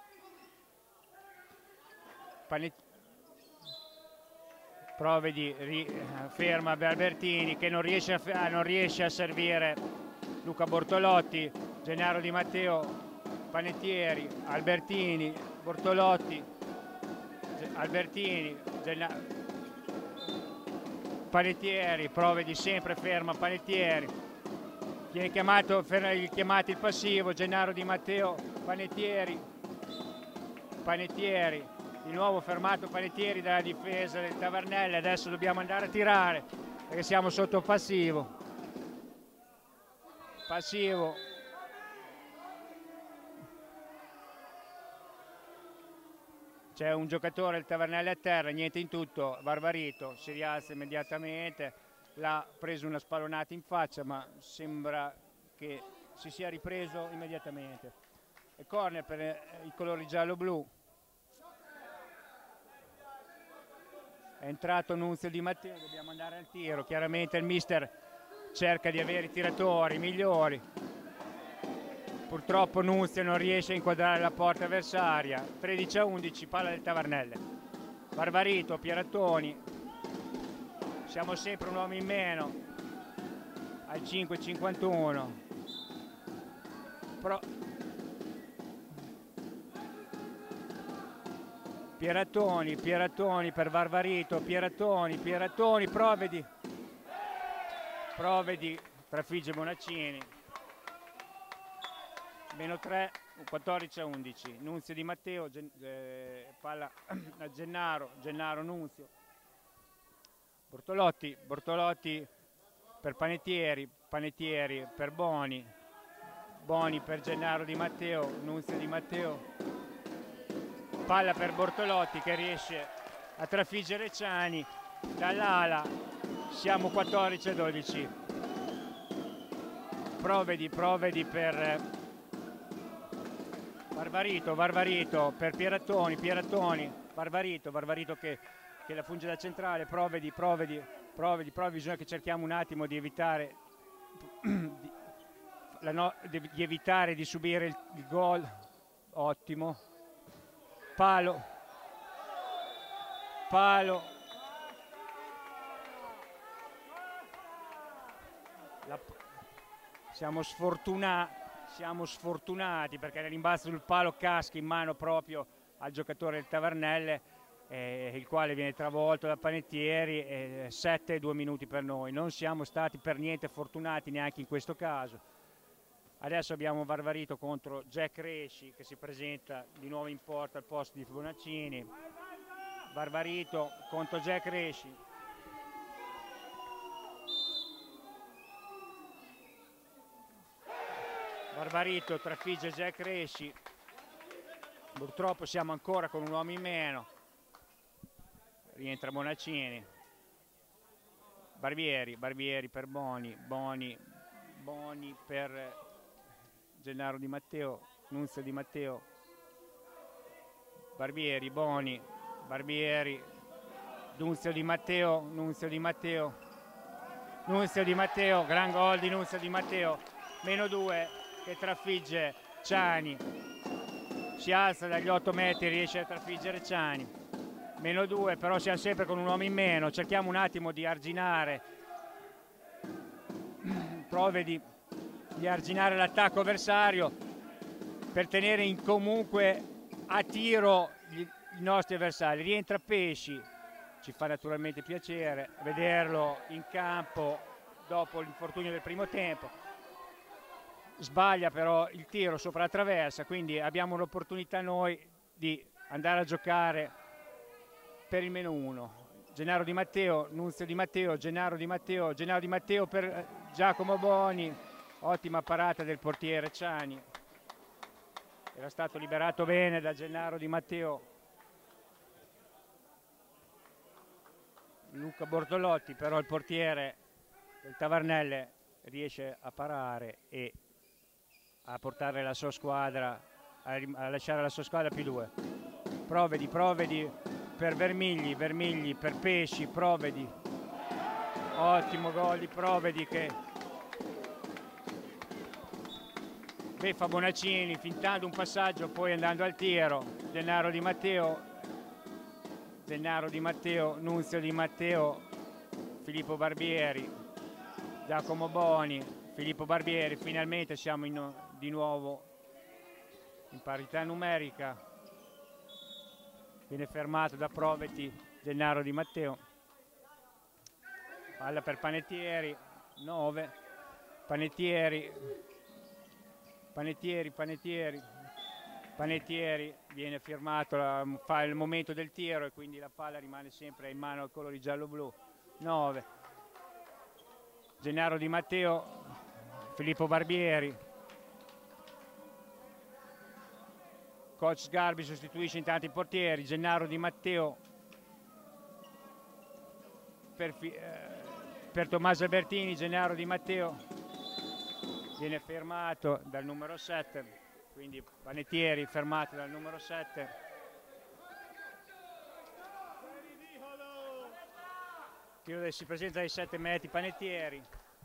Speaker 1: Provedi ferma Albertini che non riesce a servire Luca Bortolotti. Gennaro Di Matteo, Panettieri, Albertini, Bortolotti, Albertini, Panettieri, Provedi sempre ferma Panettieri. Viene chiamato il passivo, Gennaro Di Matteo, Panettieri, Panettieri, di nuovo fermato Panettieri dalla difesa del Tavernelle. Adesso dobbiamo andare a tirare perché siamo sotto passivo. C'è un giocatore del Tavernelle a terra, niente in tutto. Barbarito si rialza immediatamente, l'ha preso una spallonata in faccia, ma sembra che si sia ripreso immediatamente. E corner per i colori giallo-blu. È entrato Nunzio Di Matteo, dobbiamo andare al tiro. Chiaramente il mister cerca di avere i tiratori migliori. Purtroppo Nunzio non riesce a inquadrare la porta avversaria. 13-11, palla del Tavernelle. Barbarito, Pierattoni. Siamo sempre un uomo in meno. Al 5-51. Pierattoni per Barbarito. Pierattoni, Provedi, trafigge Bonaccini. Meno 3, 14-11. Nunzio Di Matteo, palla a Gennaro Nunzio. Bortolotti per Panettieri per Boni per Gennaro Di Matteo, Nunzio Di Matteo. Palla per Bortolotti che riesce a trafiggere Ciani dall'ala. Siamo 14-12. Provedi per Barbarito per Pierattoni, Barbarito che la funge da centrale. Provedi, bisogna che cerchiamo un attimo di evitare di subire il gol. Ottimo. Palo. Siamo sfortunati perché il rimbalzo sul palo casca in mano proprio al giocatore del Tavernelle, il quale viene travolto da Panettieri. 7 e 2 minuti per noi. Non siamo stati per niente fortunati neanche in questo caso. Adesso abbiamo Barbarito contro Jack Resci che si presenta di nuovo in porta al posto di Bonaccini. Barbarito contro Jack Resci. Barbarito trafigge Jack Resci. Purtroppo siamo ancora con un uomo in meno. Rientra Bonaccini. Barbieri per Boni per Gennaro Di Matteo, Nunzio Di Matteo. Barbieri, Nunzio Di Matteo, gran gol di Nunzio Di Matteo. Meno 2 che trafigge Ciani. Si alza dagli 8 metri, riesce a trafiggere Ciani. Meno 2, però siamo sempre con un uomo in meno. Cerchiamo un attimo di arginare. Provedi di arginare l'attacco avversario per tenere comunque a tiro i nostri avversari. Rientra Pesci, ci fa naturalmente piacere vederlo in campo dopo l'infortunio del primo tempo. Sbaglia però il tiro sopra la traversa, quindi abbiamo l'opportunità noi di andare a giocare per il meno 1. Gennaro Di Matteo, Nunzio Di Matteo, Gennaro Di Matteo per Giacomo Boni. Ottima parata del portiere Ciani. Era stato liberato bene da Gennaro Di Matteo. Luca Bortolotti, però il portiere del Tavernelle riesce a parare e a portare la sua squadra, a lasciare la sua squadra più 2. Provedi per Vermigli per Pesci, Provedi. Ottimo gol di Provedi che beffa Bonaccini fintando un passaggio, poi andando al tiro. Gennaro Di Matteo, Nunzio Di Matteo, Filippo Barbieri, Giacomo Boni, Filippo Barbieri. Finalmente siamo di nuovo in parità numerica. Viene fermato da Provedi Gennaro Di Matteo. Palla per Panettieri, 9. Panettieri. Panettieri viene firmato, fa il momento del tiro e quindi la palla rimane sempre in mano ai colori giallo-blu. 9. Gennaro Di Matteo, Filippo Barbieri. Coach Sgarbi sostituisce intanto i portieri. Gennaro Di Matteo per Tommaso Albertini. Gennaro Di Matteo viene fermato dal numero 7, quindi Panettieri fermato dal numero 7. Tiro che si presenta ai 7 metri Panettieri.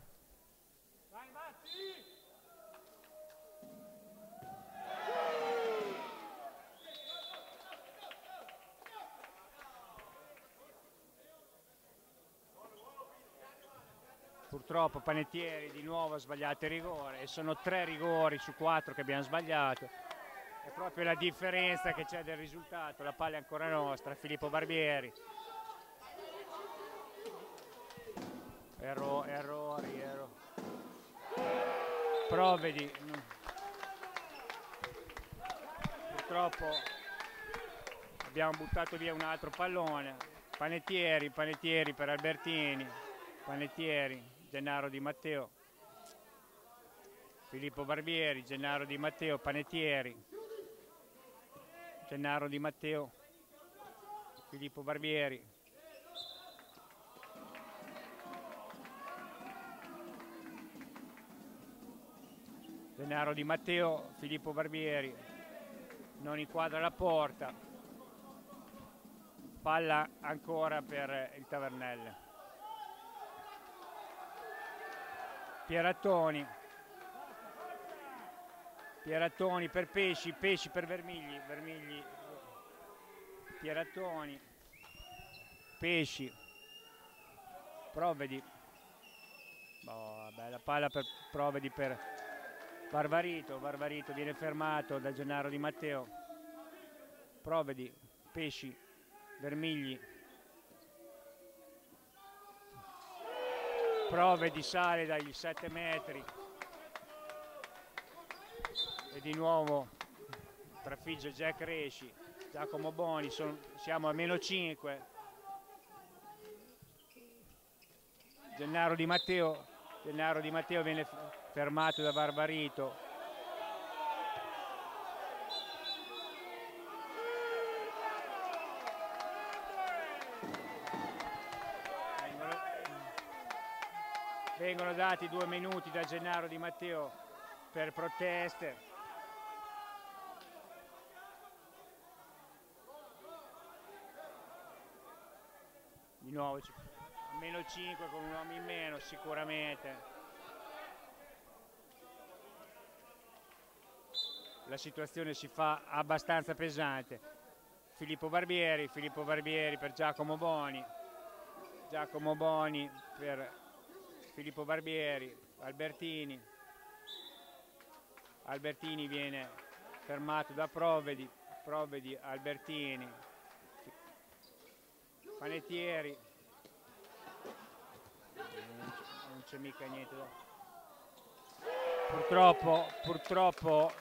Speaker 1: Purtroppo Panettieri di nuovo ha sbagliato il rigore e sono 3 rigori su 4 che abbiamo sbagliato. È proprio la differenza che c'è del risultato. La palla è ancora nostra. Filippo Barbieri. Errori. Provvedi. Purtroppo abbiamo buttato via un altro pallone. Panettieri per Albertini. Panettieri. Gennaro Di Matteo, Filippo Barbieri, Gennaro Di Matteo, Panettieri, Gennaro Di Matteo, Filippo Barbieri, Gennaro Di Matteo, Filippo Barbieri, non inquadra la porta, palla ancora per il Tavernelle. Pierattoni per Pesci per Vermigli, Pierattoni, Pesci, Provvedi, la palla per Provvedi per Varvarito viene fermato da Gennaro Di Matteo, Provvedi, Pesci, Vermigli, Provvedi sale dagli 7 metri e di nuovo trafigge Jack Resci, Giacomo Boni, siamo a -5. Gennaro Di Matteo viene fermato da Barbarito. Vengono dati 2 minuti da Gennaro Di Matteo per proteste. Di nuovo -5 con un uomo in meno sicuramente. La situazione si fa abbastanza pesante. Filippo Barbieri per Giacomo Boni per Filippo Barbieri, Albertini viene fermato da Provvedi, Albertini, Panettieri, non c'è mica niente da... Purtroppo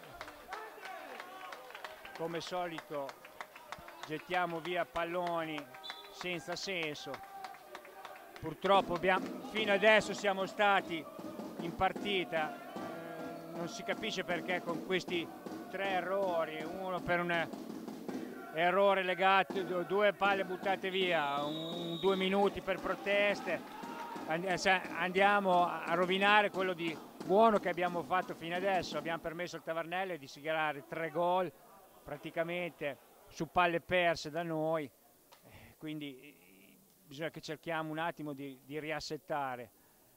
Speaker 1: come solito gettiamo via palloni senza senso. Purtroppo fino adesso siamo stati in partita, non si capisce perché con questi 3 errori, uno per un errore legato, 2 palle buttate via, 2 minuti per proteste, andiamo a rovinare quello di buono che abbiamo fatto fino adesso. Abbiamo permesso al Tavernelle di siglare 3 gol praticamente su palle perse da noi, quindi bisogna che cerchiamo un attimo di riassettare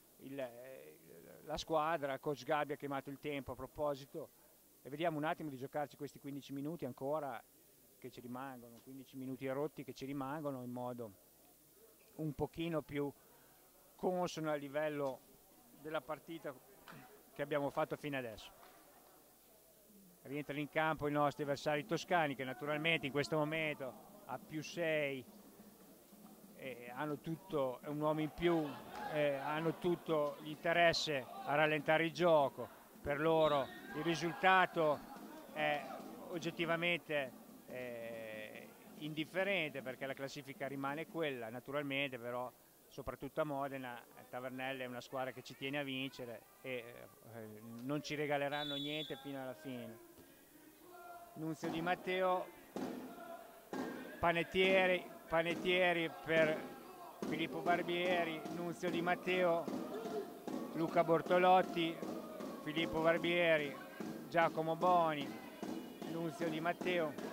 Speaker 1: la squadra. Coach Gabbia ha chiamato il tempo a proposito e vediamo un attimo di giocarci questi 15 minuti ancora che ci rimangono, 15 minuti rotti che ci rimangono, in modo un pochino più consono al livello della partita che abbiamo fatto fino adesso. Rientrano in campo i nostri avversari toscani che naturalmente in questo momento a +6 hanno tutto, è un uomo in più, hanno tutto l'interesse a rallentare il gioco. Per loro il risultato è oggettivamente indifferente, perché la classifica rimane quella, naturalmente, però soprattutto a Modena Tavernelle è una squadra che ci tiene a vincere e non ci regaleranno niente fino alla fine. Nunzio Di Matteo, Panettieri per Filippo Barbieri, Nunzio Di Matteo, Luca Bortolotti, Filippo Barbieri, Giacomo Boni, Nunzio Di Matteo.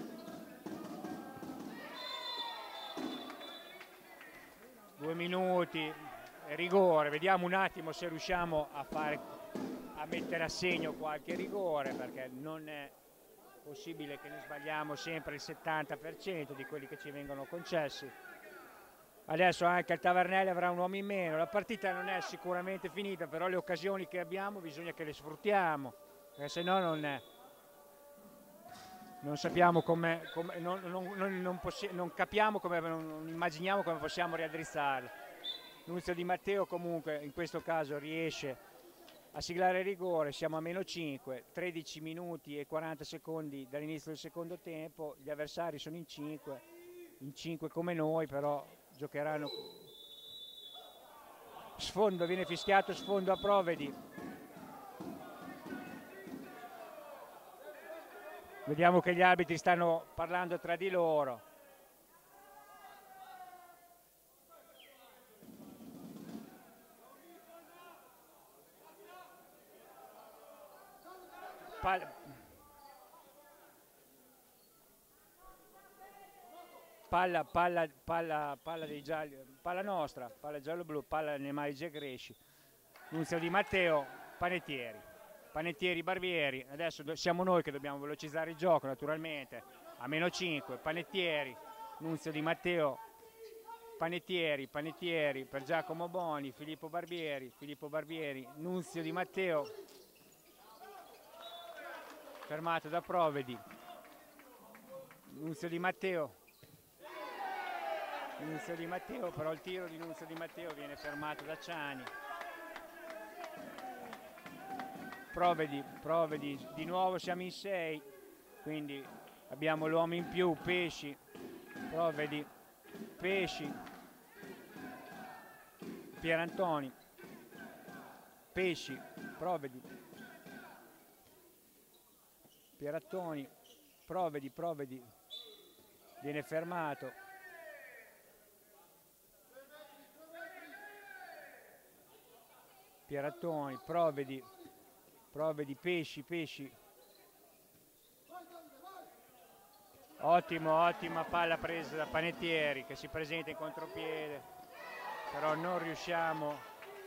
Speaker 1: Due minuti, rigore, vediamo un attimo se riusciamo a mettere a segno qualche rigore, perché non è possibile che ne sbagliamo sempre il 70% di quelli che ci vengono concessi. Adesso anche il Tavernelle avrà un uomo in meno, la partita non è sicuramente finita, però le occasioni che abbiamo bisogna che le sfruttiamo, perché se no non sappiamo non capiamo come, non immaginiamo come possiamo riaddrizzarle. Nunzio Di Matteo comunque in questo caso riesce a siglare il rigore, siamo a -5, 13 minuti e 40 secondi dall'inizio del secondo tempo, gli avversari sono in 5 come noi, però giocheranno. Sfondo, viene fischiato sfondo a Provedi. Vediamo che gli arbitri stanno parlando tra di loro. Palla dei gialli, palla nostra, palla giallo-blu, palla nei mari Gresci. Nunzio Di Matteo, Panettieri, Barbieri. Adesso siamo noi che dobbiamo velocizzare il gioco, naturalmente. A -5, Panettieri, Nunzio Di Matteo, Panettieri per Giacomo Boni, Filippo Barbieri, Nunzio Di Matteo, fermato da Provedi. Nunzio Di Matteo, però il tiro di Nunzio Di Matteo viene fermato da Ciani. Provedi, di nuovo siamo in 6, quindi abbiamo l'uomo in più, Pesci, Provedi, Pesci, Pierantoni, Pesci, Provedi, Pierantoni, Provedi, viene fermato. Pierantoni, Provedi, Pesci. Ottima palla presa da Panettieri che si presenta in contropiede, però non riusciamo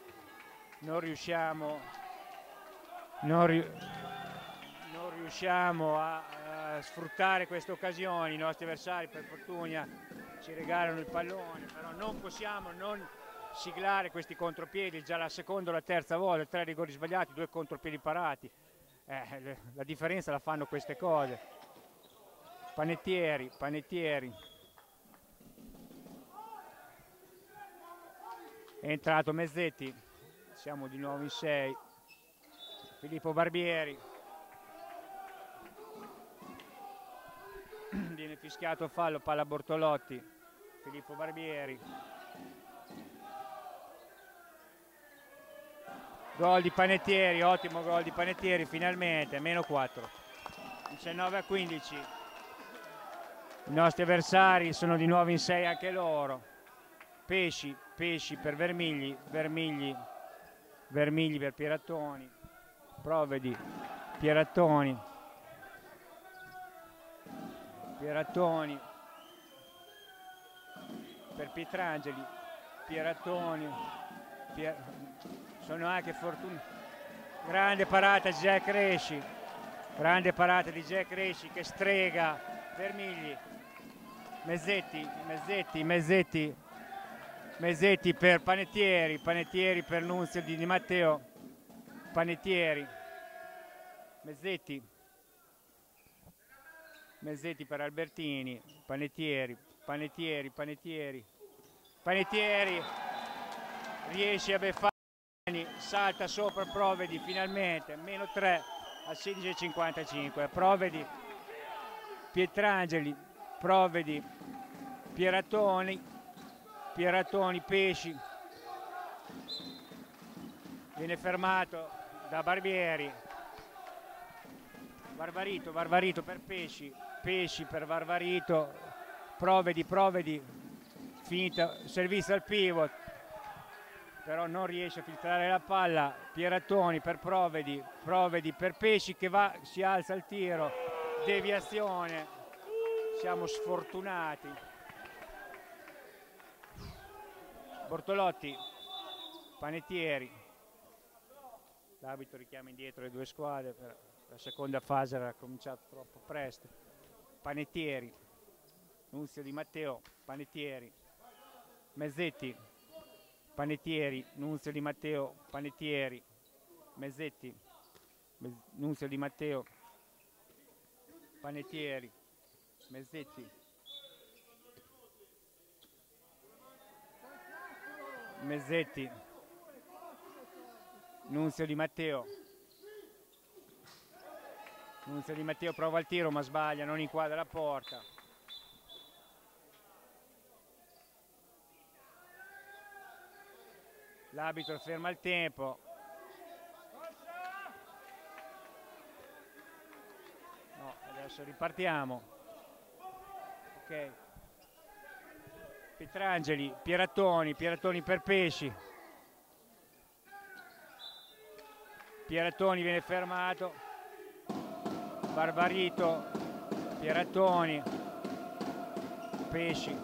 Speaker 1: a sfruttare queste occasioni. I nostri avversari per fortuna ci regalano il pallone, però non possiamo non siglare questi contropiedi, già la seconda o la terza volta, 3 rigori sbagliati, 2 contropiedi parati. La differenza la fanno queste cose. Panettieri. È entrato Mezzetti, siamo di nuovo in 6. Filippo Barbieri. Viene fischiato fallo, palla Bortolotti. Filippo Barbieri. Gol di Panettieri, ottimo gol di Panettieri, finalmente, -4. 19-15. I nostri avversari sono di nuovo in 6 anche loro. Pesci per Vermigli per Pierantoni. Provedi, Pierantoni per Pietrangeli, Pierantoni. Sono anche fortunati. Grande parata di Jack Resci, che strega Vermigli. Mezzetti per Panettieri per Nunzio Di Matteo. Panettieri, Mezzetti per Albertini. Panettieri riesce a beffare, salta sopra Provedi finalmente, -3 al 16:55. Provedi Pietrangeli, Provedi, Pieratoni, Pesci, viene fermato da Barbieri, Varvarito per Pesci, Pesci per Varvarito, Provedi, finita, servizio al pivot, però non riesce a filtrare la palla. Pieratoni per Provedi per Pesci che si alza al tiro, deviazione, siamo sfortunati. Bortolotti, Panettieri, l'arbitro richiama indietro le due squadre, però la seconda fase era cominciata troppo presto. Panettieri, Nunzio Di Matteo, Panettieri, Mezzetti, Panettieri, Nunzio Di Matteo, Panettieri, Mezzetti, Nunzio Di Matteo, Panettieri, Mezzetti, Mezzetti, Nunzio Di Matteo, Nunzio Di Matteo prova il tiro ma sbaglia, non inquadra la porta. L'arbitro ferma il tempo. No, adesso ripartiamo. Ok. Pietrangeli, Pieratoni per Pesci. Pieratoni viene fermato. Barbarito, Pieratoni, Pesci.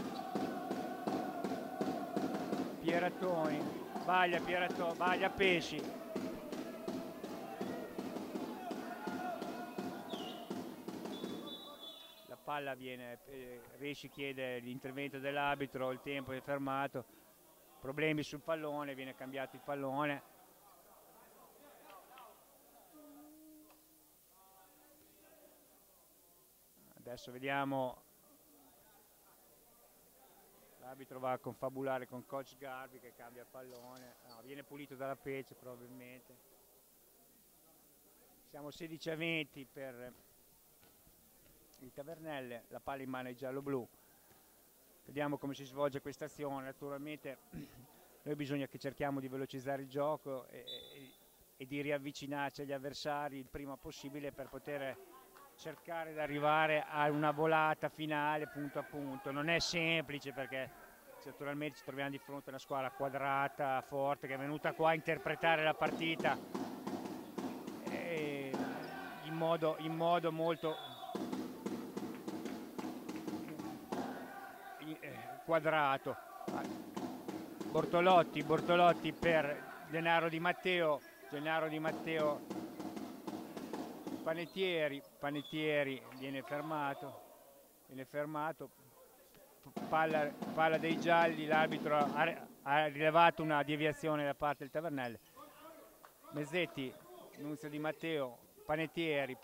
Speaker 1: Pieratoni, sbaglia Pesci. La palla viene, Resci chiede l'intervento dell'arbitro, il tempo è fermato, problemi sul pallone, viene cambiato il pallone. Adesso vediamo. L'arbitro va a confabulare con coach Garbi che cambia il pallone, no, viene pulito dalla Pece probabilmente. Siamo 16-20 per il Tavernelle, la palla in mano ai giallo-blu. Vediamo come si svolge questa azione. Naturalmente noi bisogna che cerchiamo di velocizzare il gioco e di riavvicinarci agli avversari il prima possibile per poter cercare di arrivare a una volata finale punto a punto. Non è semplice perché naturalmente ci troviamo di fronte a una squadra quadrata, forte, che è venuta qua a interpretare la partita in modo molto quadrato. Bortolotti per Gennaro Di Matteo, Panettieri viene fermato, palla dei gialli, l'arbitro ha rilevato una deviazione da parte del Tavernelle. Mezzetti, Nunzio Di Matteo, Panettieri,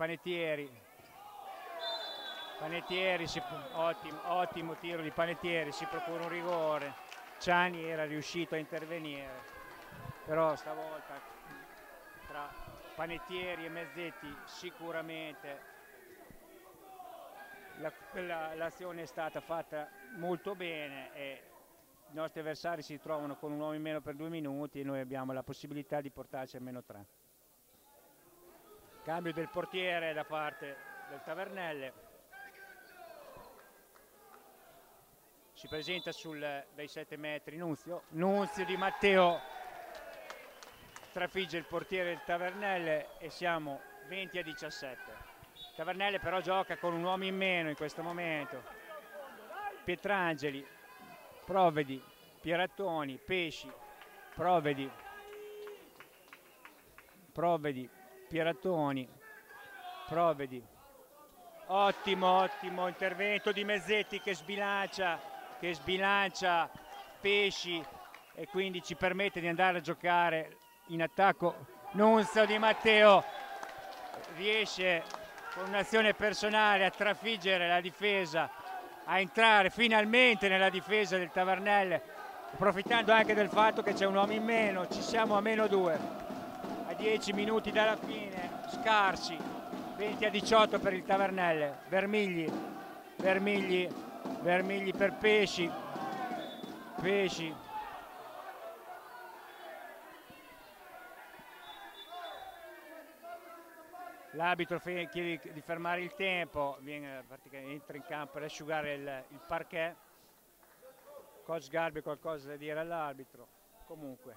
Speaker 1: ottimo tiro di Panettieri, si procura un rigore. Ciani era riuscito a intervenire, però stavolta tra Panettieri e Mezzetti sicuramente l'azione è stata fatta molto bene e i nostri avversari si trovano con un uomo in meno per 2 minuti e noi abbiamo la possibilità di portarci a meno 3. Cambio del portiere da parte del Tavernelle. Si presenta dai 7 metri Nunzio Di Matteo trafigge il portiere del Tavernelle e siamo 20-17. Tavernelle però gioca con un uomo in meno in questo momento. Pietrangeli, Provedi, Pieratoni, Pesci, Provedi, Pieratoni, ottimo intervento di Mezzetti che sbilancia Pesci e quindi ci permette di andare a giocare in attacco. Nunzio Di Matteo riesce con un'azione personale a trafiggere la difesa, a entrare finalmente nella difesa del Tavernelle, approfittando anche del fatto che c'è un uomo in meno. Ci siamo a -2 a 10 minuti dalla fine. Scarsi 20-18 per il Tavernelle. Vermigli per Pesci. L'arbitro chiede di fermare il tempo, entra in campo per asciugare il parquet. Coach Garbi qualcosa da dire all'arbitro. Comunque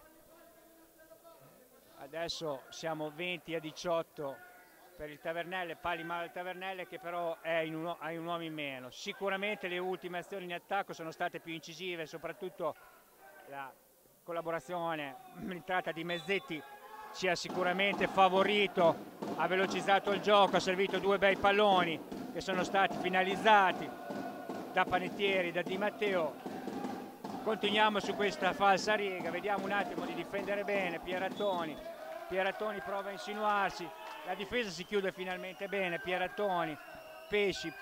Speaker 1: adesso siamo 20-18 per il Tavernelle, pali male il Tavernelle che però ha un uomo in meno. Sicuramente le ultime azioni in attacco sono state più incisive, soprattutto la collaborazione, l'entrata di Mezzetti ci ha sicuramente favorito, ha velocizzato il gioco, ha servito due bei palloni che sono stati finalizzati da Panettieri, da Di Matteo. Continuiamo su questa falsa riga, vediamo un attimo di difendere bene Pierattoni prova a insinuarsi, la difesa si chiude finalmente bene, Pierattoni, Pesci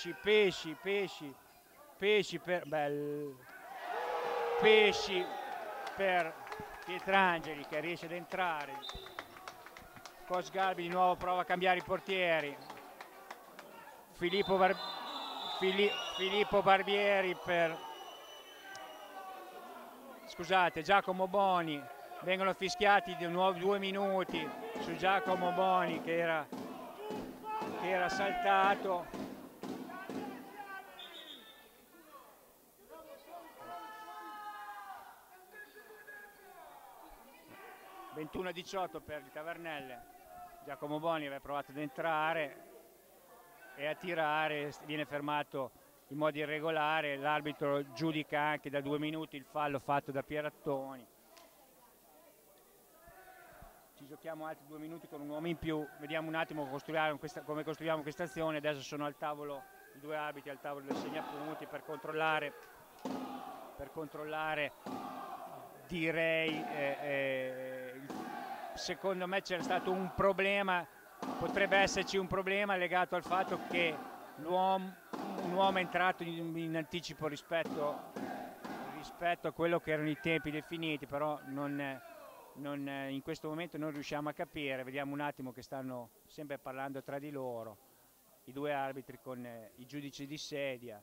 Speaker 1: per Pietrangeli che riesce ad entrare. Coach Garbi di nuovo prova a cambiare i portieri, Filippo Barbieri per Giacomo Boni. Vengono fischiati di nuovo 2 minuti su Giacomo Boni che era saltato. (21-18) per il Tavernelle. Giacomo Boni aveva provato ad entrare e a tirare, viene fermato in modo irregolare, l'arbitro giudica anche da 2 minuti il fallo fatto da Pierattoni. Ci giochiamo altri 2 minuti con un uomo in più, vediamo un attimo come costruiamo questa azione. Adesso sono al tavolo i due arbitri, al tavolo del segnapunti per controllare direi secondo me c'era stato un problema, potrebbe esserci un problema legato al fatto che un uomo è entrato in anticipo rispetto a quello che erano i tempi definiti, però in questo momento non riusciamo a capire. Vediamo un attimo che stanno sempre parlando tra di loro i due arbitri con i giudici di sedia.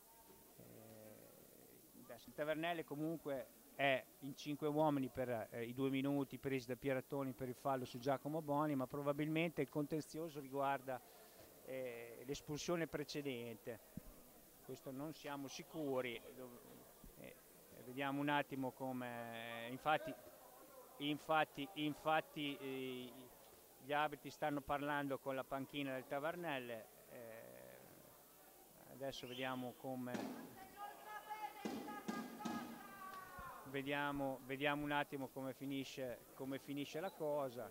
Speaker 1: Il Tavernelle comunque è in 5 uomini per i 2 minuti presi da Pierattoni per il fallo su Giacomo Boni, ma probabilmente il contenzioso riguarda l'espulsione precedente. Questo non siamo sicuri. Vediamo un attimo come infatti gli arbitri stanno parlando con la panchina del Tavernelle. Adesso vediamo un attimo come finisce la cosa.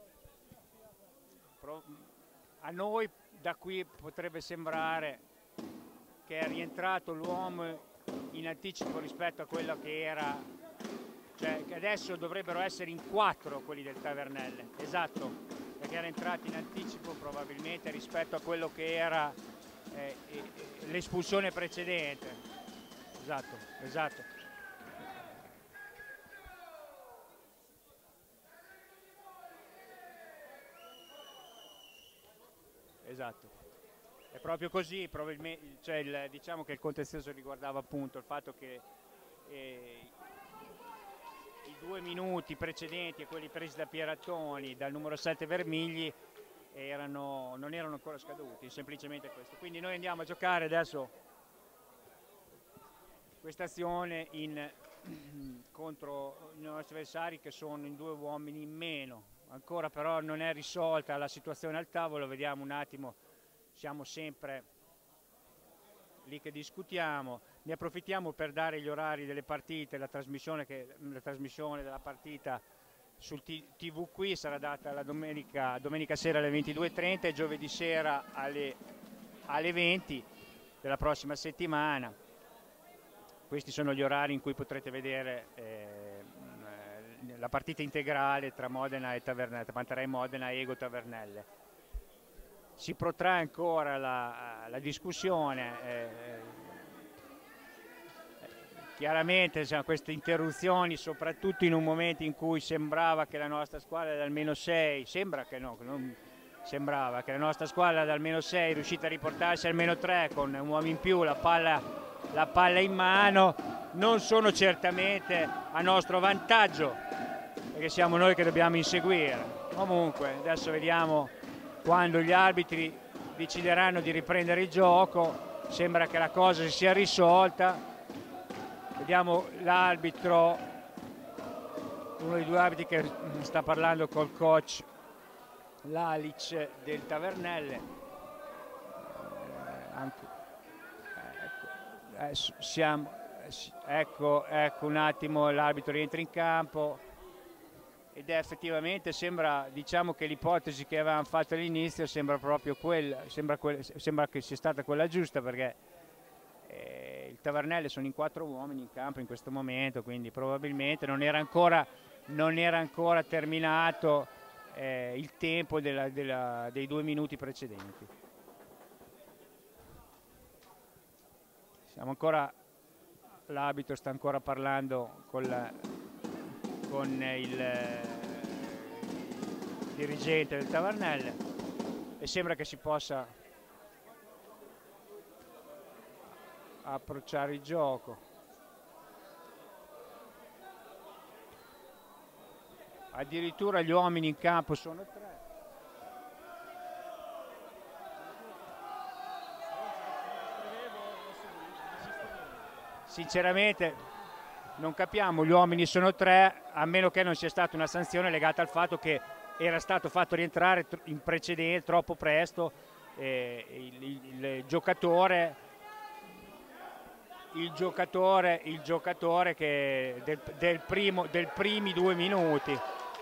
Speaker 1: A noi da qui potrebbe sembrare che è rientrato l'uomo in anticipo rispetto a quello che era, cioè che adesso dovrebbero essere in 4 quelli del Tavernelle, esatto, perché era entrato in anticipo probabilmente rispetto a quello che era l'espulsione precedente. Esatto. Esatto, è proprio così, probabilmente, cioè diciamo che il contenzioso riguardava appunto il fatto che i 2 minuti precedenti e quelli presi da Pierattoni, dal numero 7 Vermigli, non erano ancora scaduti, semplicemente questo. Quindi noi andiamo a giocare adesso questa azione contro i nostri avversari che sono in 2 uomini in meno. Ancora però non è risolta la situazione al tavolo, vediamo un attimo, siamo sempre lì che discutiamo. Ne approfittiamo per dare gli orari delle partite, la trasmissione della partita sul TV qui sarà data la domenica sera alle 22:30 e giovedì sera alle 20 della prossima settimana. Questi sono gli orari in cui potrete vedere la partita integrale tra Modena e Tavernelle, Pantarai Modena e Ego Tavernelle. Si protrae ancora la discussione, chiaramente queste interruzioni, soprattutto in un momento in cui sembrava che la nostra squadra da almeno 6, sembra che no, sembrava che la nostra squadra dal -6 è riuscita a riportarsi al -3 con un uomo in più, la palla in mano. Non sono certamente a nostro vantaggio, perché siamo noi che dobbiamo inseguire. Comunque adesso vediamo quando gli arbitri decideranno di riprendere il gioco. Sembra che la cosa si sia risolta. Vediamo l'arbitro, uno dei due arbitri che sta parlando col coach Lalic del Tavernelle. Ecco un attimo, l'arbitro rientra in campo ed effettivamente sembra, diciamo che l'ipotesi che avevamo fatto all'inizio sembra proprio quella, sembra che sia stata quella giusta, perché il Tavernelle sono in 4 uomini in campo in questo momento, quindi probabilmente non era ancora terminato il tempo dei 2 minuti precedenti. Siamo ancora, l'arbitro sta ancora parlando con il dirigente del Tavernelle e sembra che si possa approcciare il gioco. Addirittura gli uomini in campo sono 3. Sinceramente non capiamo, gli uomini sono 3, a meno che non sia stata una sanzione legata al fatto che era stato fatto rientrare in precedenza troppo presto il giocatore che del primi 2 minuti.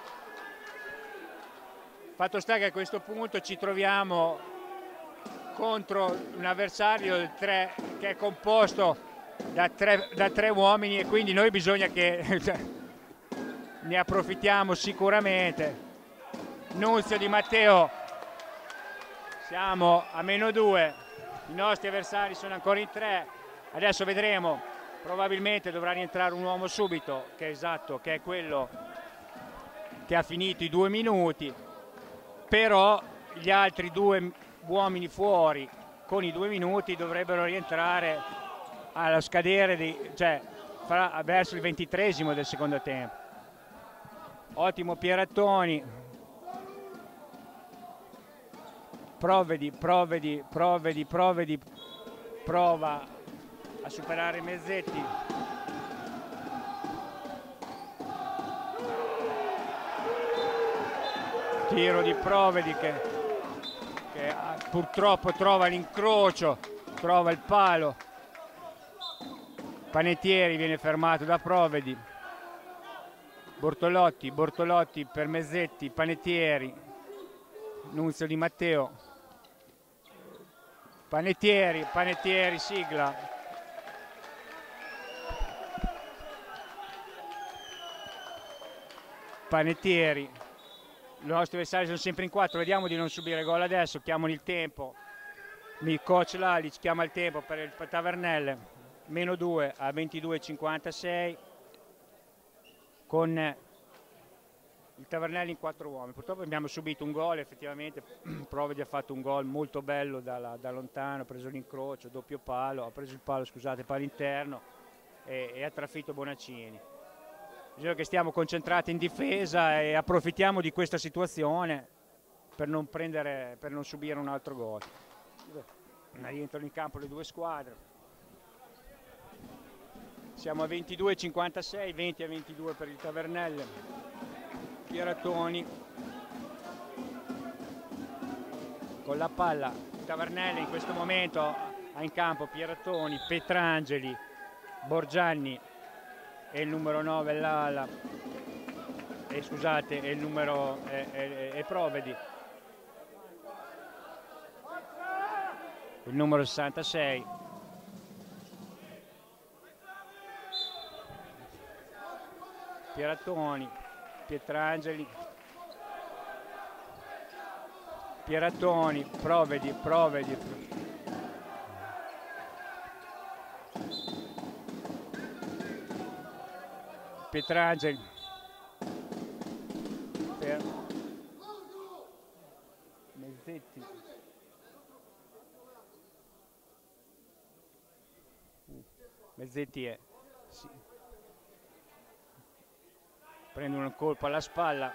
Speaker 1: Fatto sta che a questo punto ci troviamo contro un avversario che è composto da tre uomini, e quindi noi bisogna che ne approfittiamo sicuramente. Nunzio Di Matteo, siamo a -2, i nostri avversari sono ancora in 3, adesso vedremo, probabilmente dovrà rientrare un uomo subito, che è quello che ha finito i 2 minuti, però gli altri 2 uomini fuori con i 2 minuti dovrebbero rientrare allo scadere verso il 23esimo del secondo tempo. Ottimo Pierattoni, Provvedi prova a superare Mezzetti, tiro di Provvedi che purtroppo trova l'incrocio, trova il palo. Panettieri viene fermato da Provvedi. Bortolotti per Mezzetti, Panettieri, Nunzio Di Matteo, Panettieri sigla. Panettieri, i nostri avversari sono sempre in 4, vediamo di non subire gol adesso, chiamano il tempo, il coach Lalic chiama il tempo per il Tavernelle, -2 a 22,56 con il Tavernelle in 4 uomini. Purtroppo abbiamo subito un gol, effettivamente Provvedi ha fatto un gol molto bello da lontano, ha preso l'incrocio, doppio palo, ha preso il palo, scusate, palo interno e ha trafitto Bonaccini. Bisogna che stiamo concentrati in difesa e approfittiamo di questa situazione per non subire un altro gol. Rientrano in campo le 2 squadre. Siamo a 22,56, 20 a 22 per il Tavernelle. Pierattoni con la palla. Il Tavernelle in questo momento ha in campo Pierattoni, Petrangeli, Borgianni e il numero 9 l'ala, scusate, il numero è Provvedi, il numero 66. Pierattoni, Pietrangeli, Pierattoni, Provvedi, Pietrangeli, Mazzetti. Mazzetti sì. Prende un colpo alla spalla,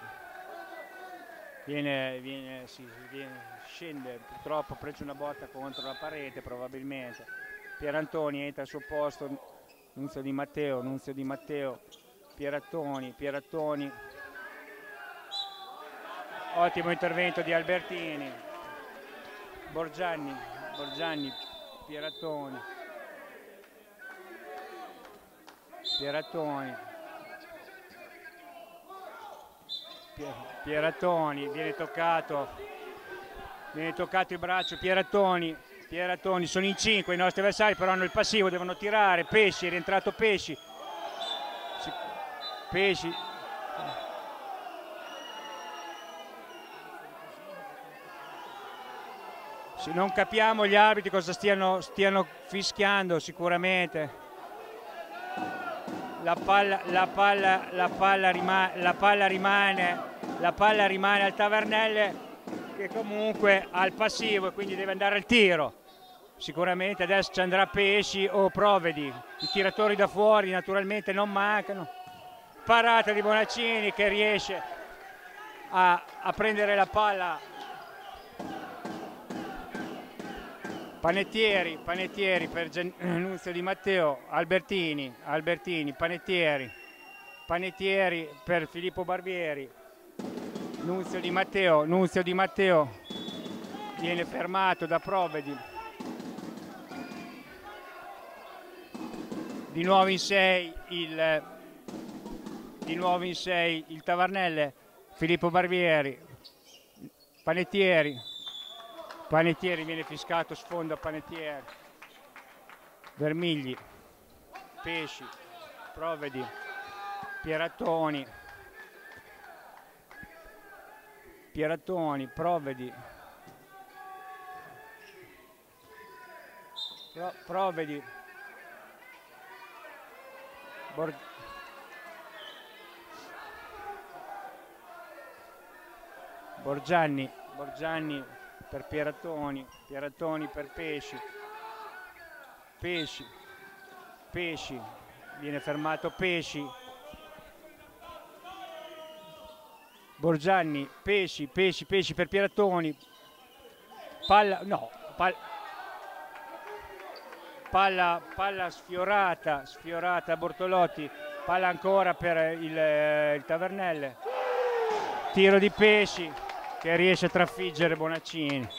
Speaker 1: scende, purtroppo ha preso una botta contro la parete probabilmente. Pierantoni entra al suo posto, Nunzio Di Matteo, Pierantoni. Ottimo intervento di Albertini, Borgianni, Pierantoni. Pierantoni viene toccato il braccio. Pierantoni sono in 5 i nostri avversari, però hanno il passivo, devono tirare. Pesci, è rientrato Pesci. Non capiamo gli arbitri cosa stiano fischiando sicuramente. La palla rimane al Tavernelle, che comunque ha il passivo e quindi deve andare al tiro. Sicuramente adesso ci andrà Pesci o Provedi. I tiratori da fuori naturalmente non mancano. Parata di Bonaccini che riesce a prendere la palla. Panettieri per Nunzio Di Matteo, Albertini, Panettieri per Filippo Barbieri, Nunzio Di Matteo viene fermato da Provedi. Di nuovo in 6 il Tavernelle, Filippo Barbieri, Panettieri viene fiscato, sfonda Panettieri, Vermigli, Pesci, Provedi, Pierantoni, Provedi, Borgianni per Pierantoni per Pesci, viene fermato Pesci, Borgianni, Pesci per Pierantoni, palla sfiorata a Bortolotti, palla ancora per il Tavernelle, tiro di Pesci che riesce a trafiggere Bonaccini.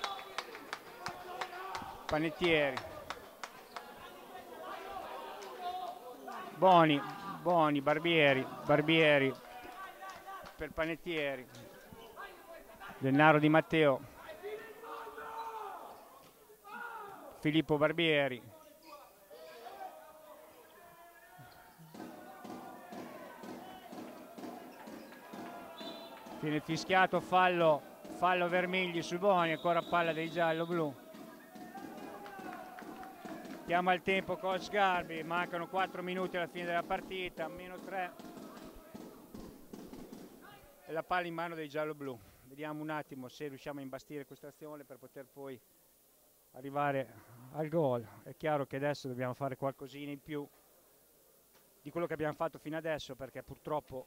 Speaker 1: Panettieri, Boni, Barbieri per Panettieri, Gennaro Di Matteo, Filippo Barbieri, viene fischiato fallo Vermigli su Boni, ancora palla dei giallo-blu. Chiama il tempo coach Garbi, mancano 4 minuti alla fine della partita, -3 e la palla in mano dei giallo-blu. Vediamo un attimo se riusciamo a imbastire questa azione per poter poi arrivare al gol. È chiaro che adesso dobbiamo fare qualcosina in più di quello che abbiamo fatto fino adesso, perché purtroppo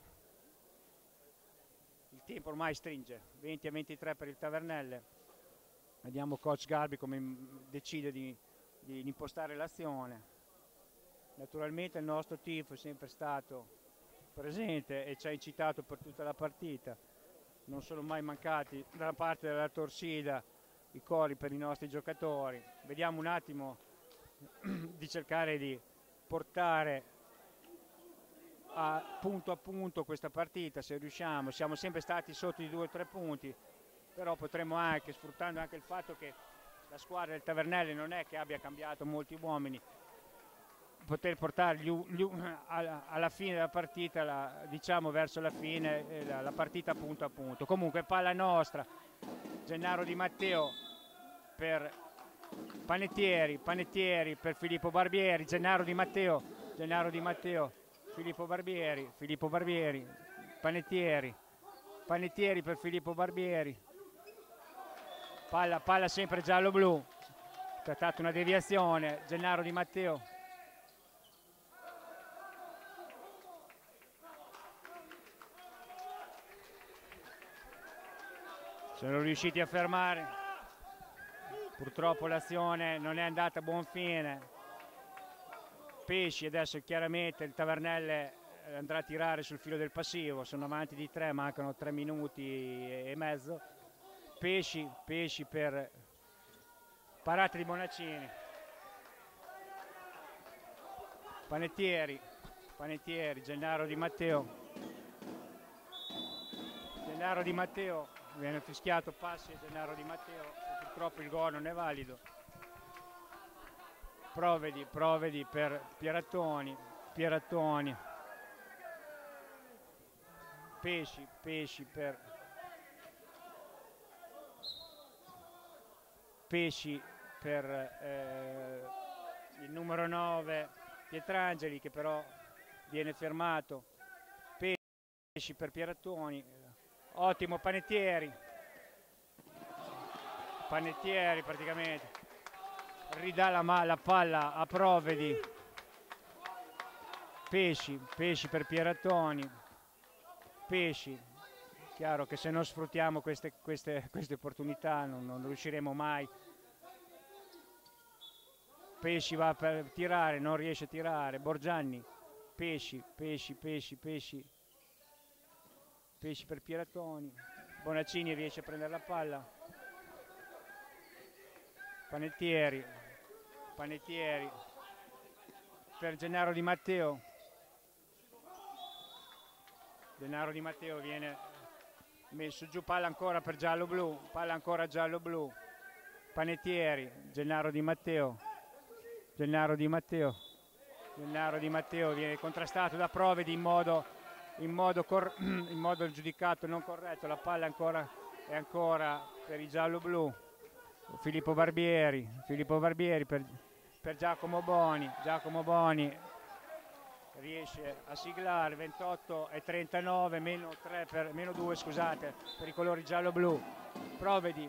Speaker 1: il tempo ormai stringe. 20-23 per il Tavernelle. Vediamo coach Garbi come decide di impostare l'azione. Naturalmente il nostro tifo è sempre stato presente e ci ha incitato per tutta la partita. Non sono mai mancati dalla parte della Torsida i cori per i nostri giocatori. Vediamo un attimo di cercare di portare a punto questa partita, se riusciamo. Siamo sempre stati sotto di 2 o 3 punti, però potremmo anche, sfruttando anche il fatto che la squadra del Tavernelle non è che abbia cambiato molti uomini, poter portare alla fine della partita, diciamo verso la fine, la partita punto a punto. Comunque palla nostra, Gennaro Di Matteo per Panettieri per Filippo Barbieri, Gennaro Di Matteo, Filippo Barbieri, Panettieri per Filippo Barbieri, palla sempre giallo-blu, trattato una deviazione, Gennaro Di Matteo. Sono riusciti a fermare, purtroppo l'azione non è andata a buon fine. Pesci adesso chiaramente il Tavernelle andrà a tirare sul filo del passivo, sono avanti di 3, mancano 3 minuti e mezzo. Pesci per parata di Bonaccini. Panettieri, Gennaro Di Matteo. Gennaro Di Matteo, viene fischiato passi a Gennaro Di Matteo, purtroppo il gol non è valido. Provedi per Pierattoni. Pesci per il numero 9 Pietrangeli, che però viene fermato. Pesci per Pierattoni, ottimo Panettieri praticamente ridà la palla a Provedi. Pesci per Pierattoni. Chiaro che se non sfruttiamo queste opportunità non riusciremo mai. Pesci va per tirare, non riesce a tirare. Borgianni, Pesci per Pierattoni. Bonaccini riesce a prendere la palla. Panettieri per Gennaro Di Matteo. Gennaro Di Matteo viene messo giù, palla ancora per giallo-blu, Panettieri, Gennaro Di Matteo viene contrastato da Provedi in modo giudicato non corretto. La palla è ancora per i giallo-blu. Filippo Barbieri per Giacomo Boni riesce a siglare. 28:39, meno 2 scusate, per i colori giallo-blu. Provedi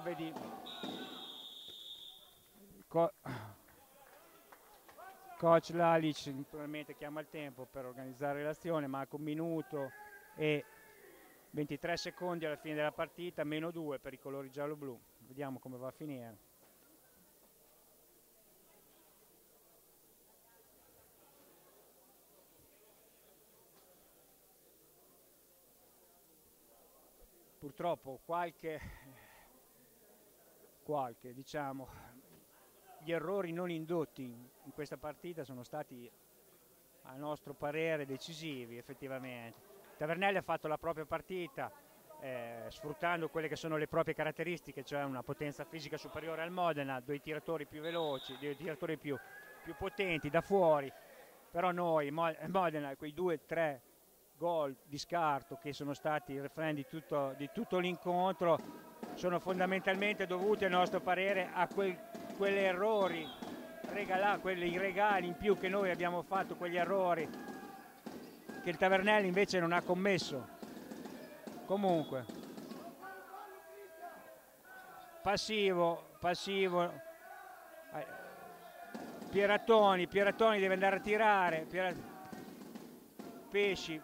Speaker 1: coach Lalic naturalmente chiama il tempo per organizzare l'azione, manca 1 minuto e 23 secondi alla fine della partita, meno 2 per i colori giallo-blu. Vediamo come va a finire. Purtroppo qualche diciamo, gli errori non indotti in questa partita sono stati a nostro parere decisivi effettivamente. Tavernelle ha fatto la propria partita sfruttando quelle che sono le proprie caratteristiche, cioè una potenza fisica superiore al Modena, 2 tiratori più veloci, 2 tiratori più potenti da fuori, però noi Modena quei 2-3 gol di scarto che sono stati il refrain di tutto l'incontro sono fondamentalmente dovuti a nostro parere a quegli errori quei regali in più che noi abbiamo fatto, quegli errori che il Tavernelle invece non ha commesso. Comunque passivo Pierattoni deve andare a tirare. Pesci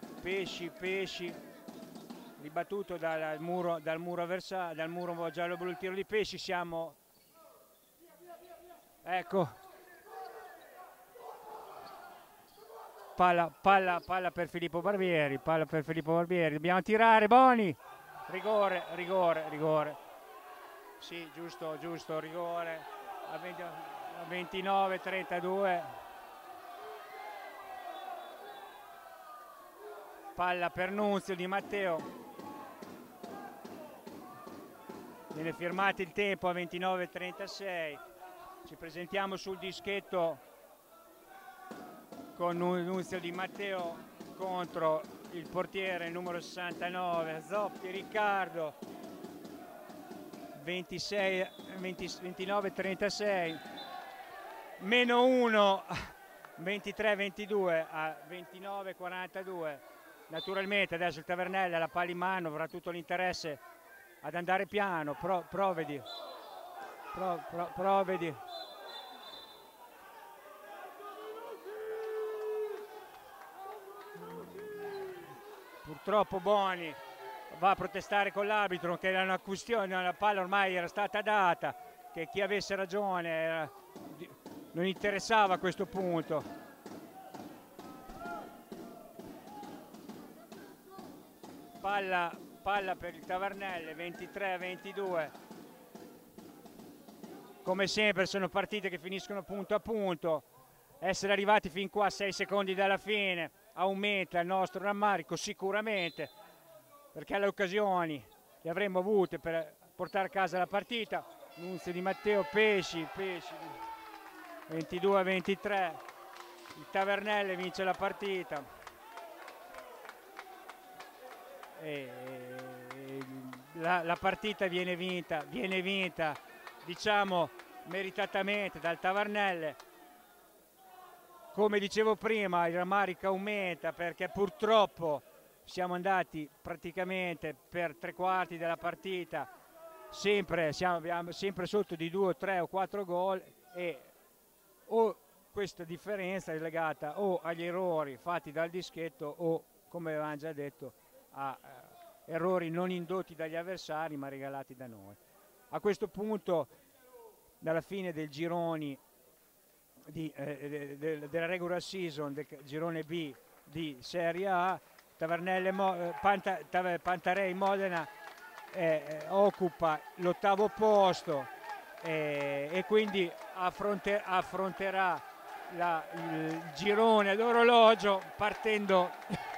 Speaker 1: ribattuto dal muro avversario, dal muro giallo-blu. Il tiro di Pesci, ecco, palla per Filippo Barbieri, dobbiamo tirare. Boni, rigore, sì, giusto, rigore a 29-32. Palla per Nunzio Di Matteo, viene firmato il tempo a 29:36. Ci presentiamo sul dischetto con Nunzio Di Matteo contro il portiere numero 69 Zoppi Riccardo. 29:36, meno 1, 23:22 a 29:42. Naturalmente adesso il Tavernelle ha la palla in mano, avrà tutto l'interesse ad andare piano, provvedi. Provvedi. Purtroppo Boni va a protestare con l'arbitro, che era una questione, la palla ormai era stata data, che chi avesse ragione non interessava a questo punto. Palla per il Tavernelle, 23-22. Come sempre sono partite che finiscono punto a punto. Essere arrivati fin qua a 6 secondi dalla fine aumenta il nostro rammarico sicuramente, perché le occasioni le avremmo avute per portare a casa la partita. Nunzio Di Matteo, Pesci 22-23. Il Tavernelle vince la partita. La partita viene vinta, diciamo meritatamente dal Tavernelle. Come dicevo prima, il rammarico aumenta perché purtroppo siamo andati praticamente per 3/4 della partita sempre sotto di 2, 3 o 4 gol, e o questa differenza è legata o agli errori fatti dal dischetto o, come avevamo già detto, a errori non indotti dagli avversari ma regalati da noi. A questo punto, dalla fine del gironi della regular season del girone B di Serie A, Pantarei Modena occupa l'8° posto e quindi affronterà il girone d'orologio partendo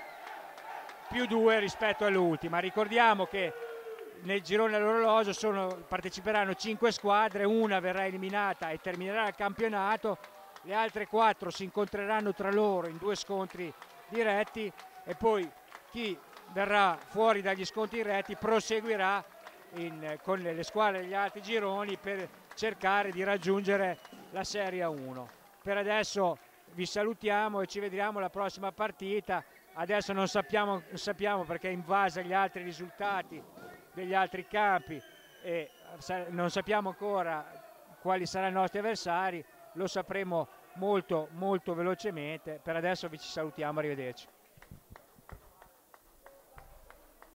Speaker 1: +2 rispetto all'ultima. Ricordiamo che nel girone all'orologio parteciperanno 5 squadre, una verrà eliminata e terminerà il campionato, le altre 4 si incontreranno tra loro in 2 scontri diretti e poi chi verrà fuori dagli scontri diretti proseguirà con le squadre degli altri gironi per cercare di raggiungere la Serie 1. Per adesso vi salutiamo e ci vediamo alla prossima partita. Adesso non sappiamo perché è in base agli altri risultati degli altri campi e non sappiamo ancora quali saranno i nostri avversari, lo sapremo molto velocemente. Per adesso vi ci salutiamo, arrivederci.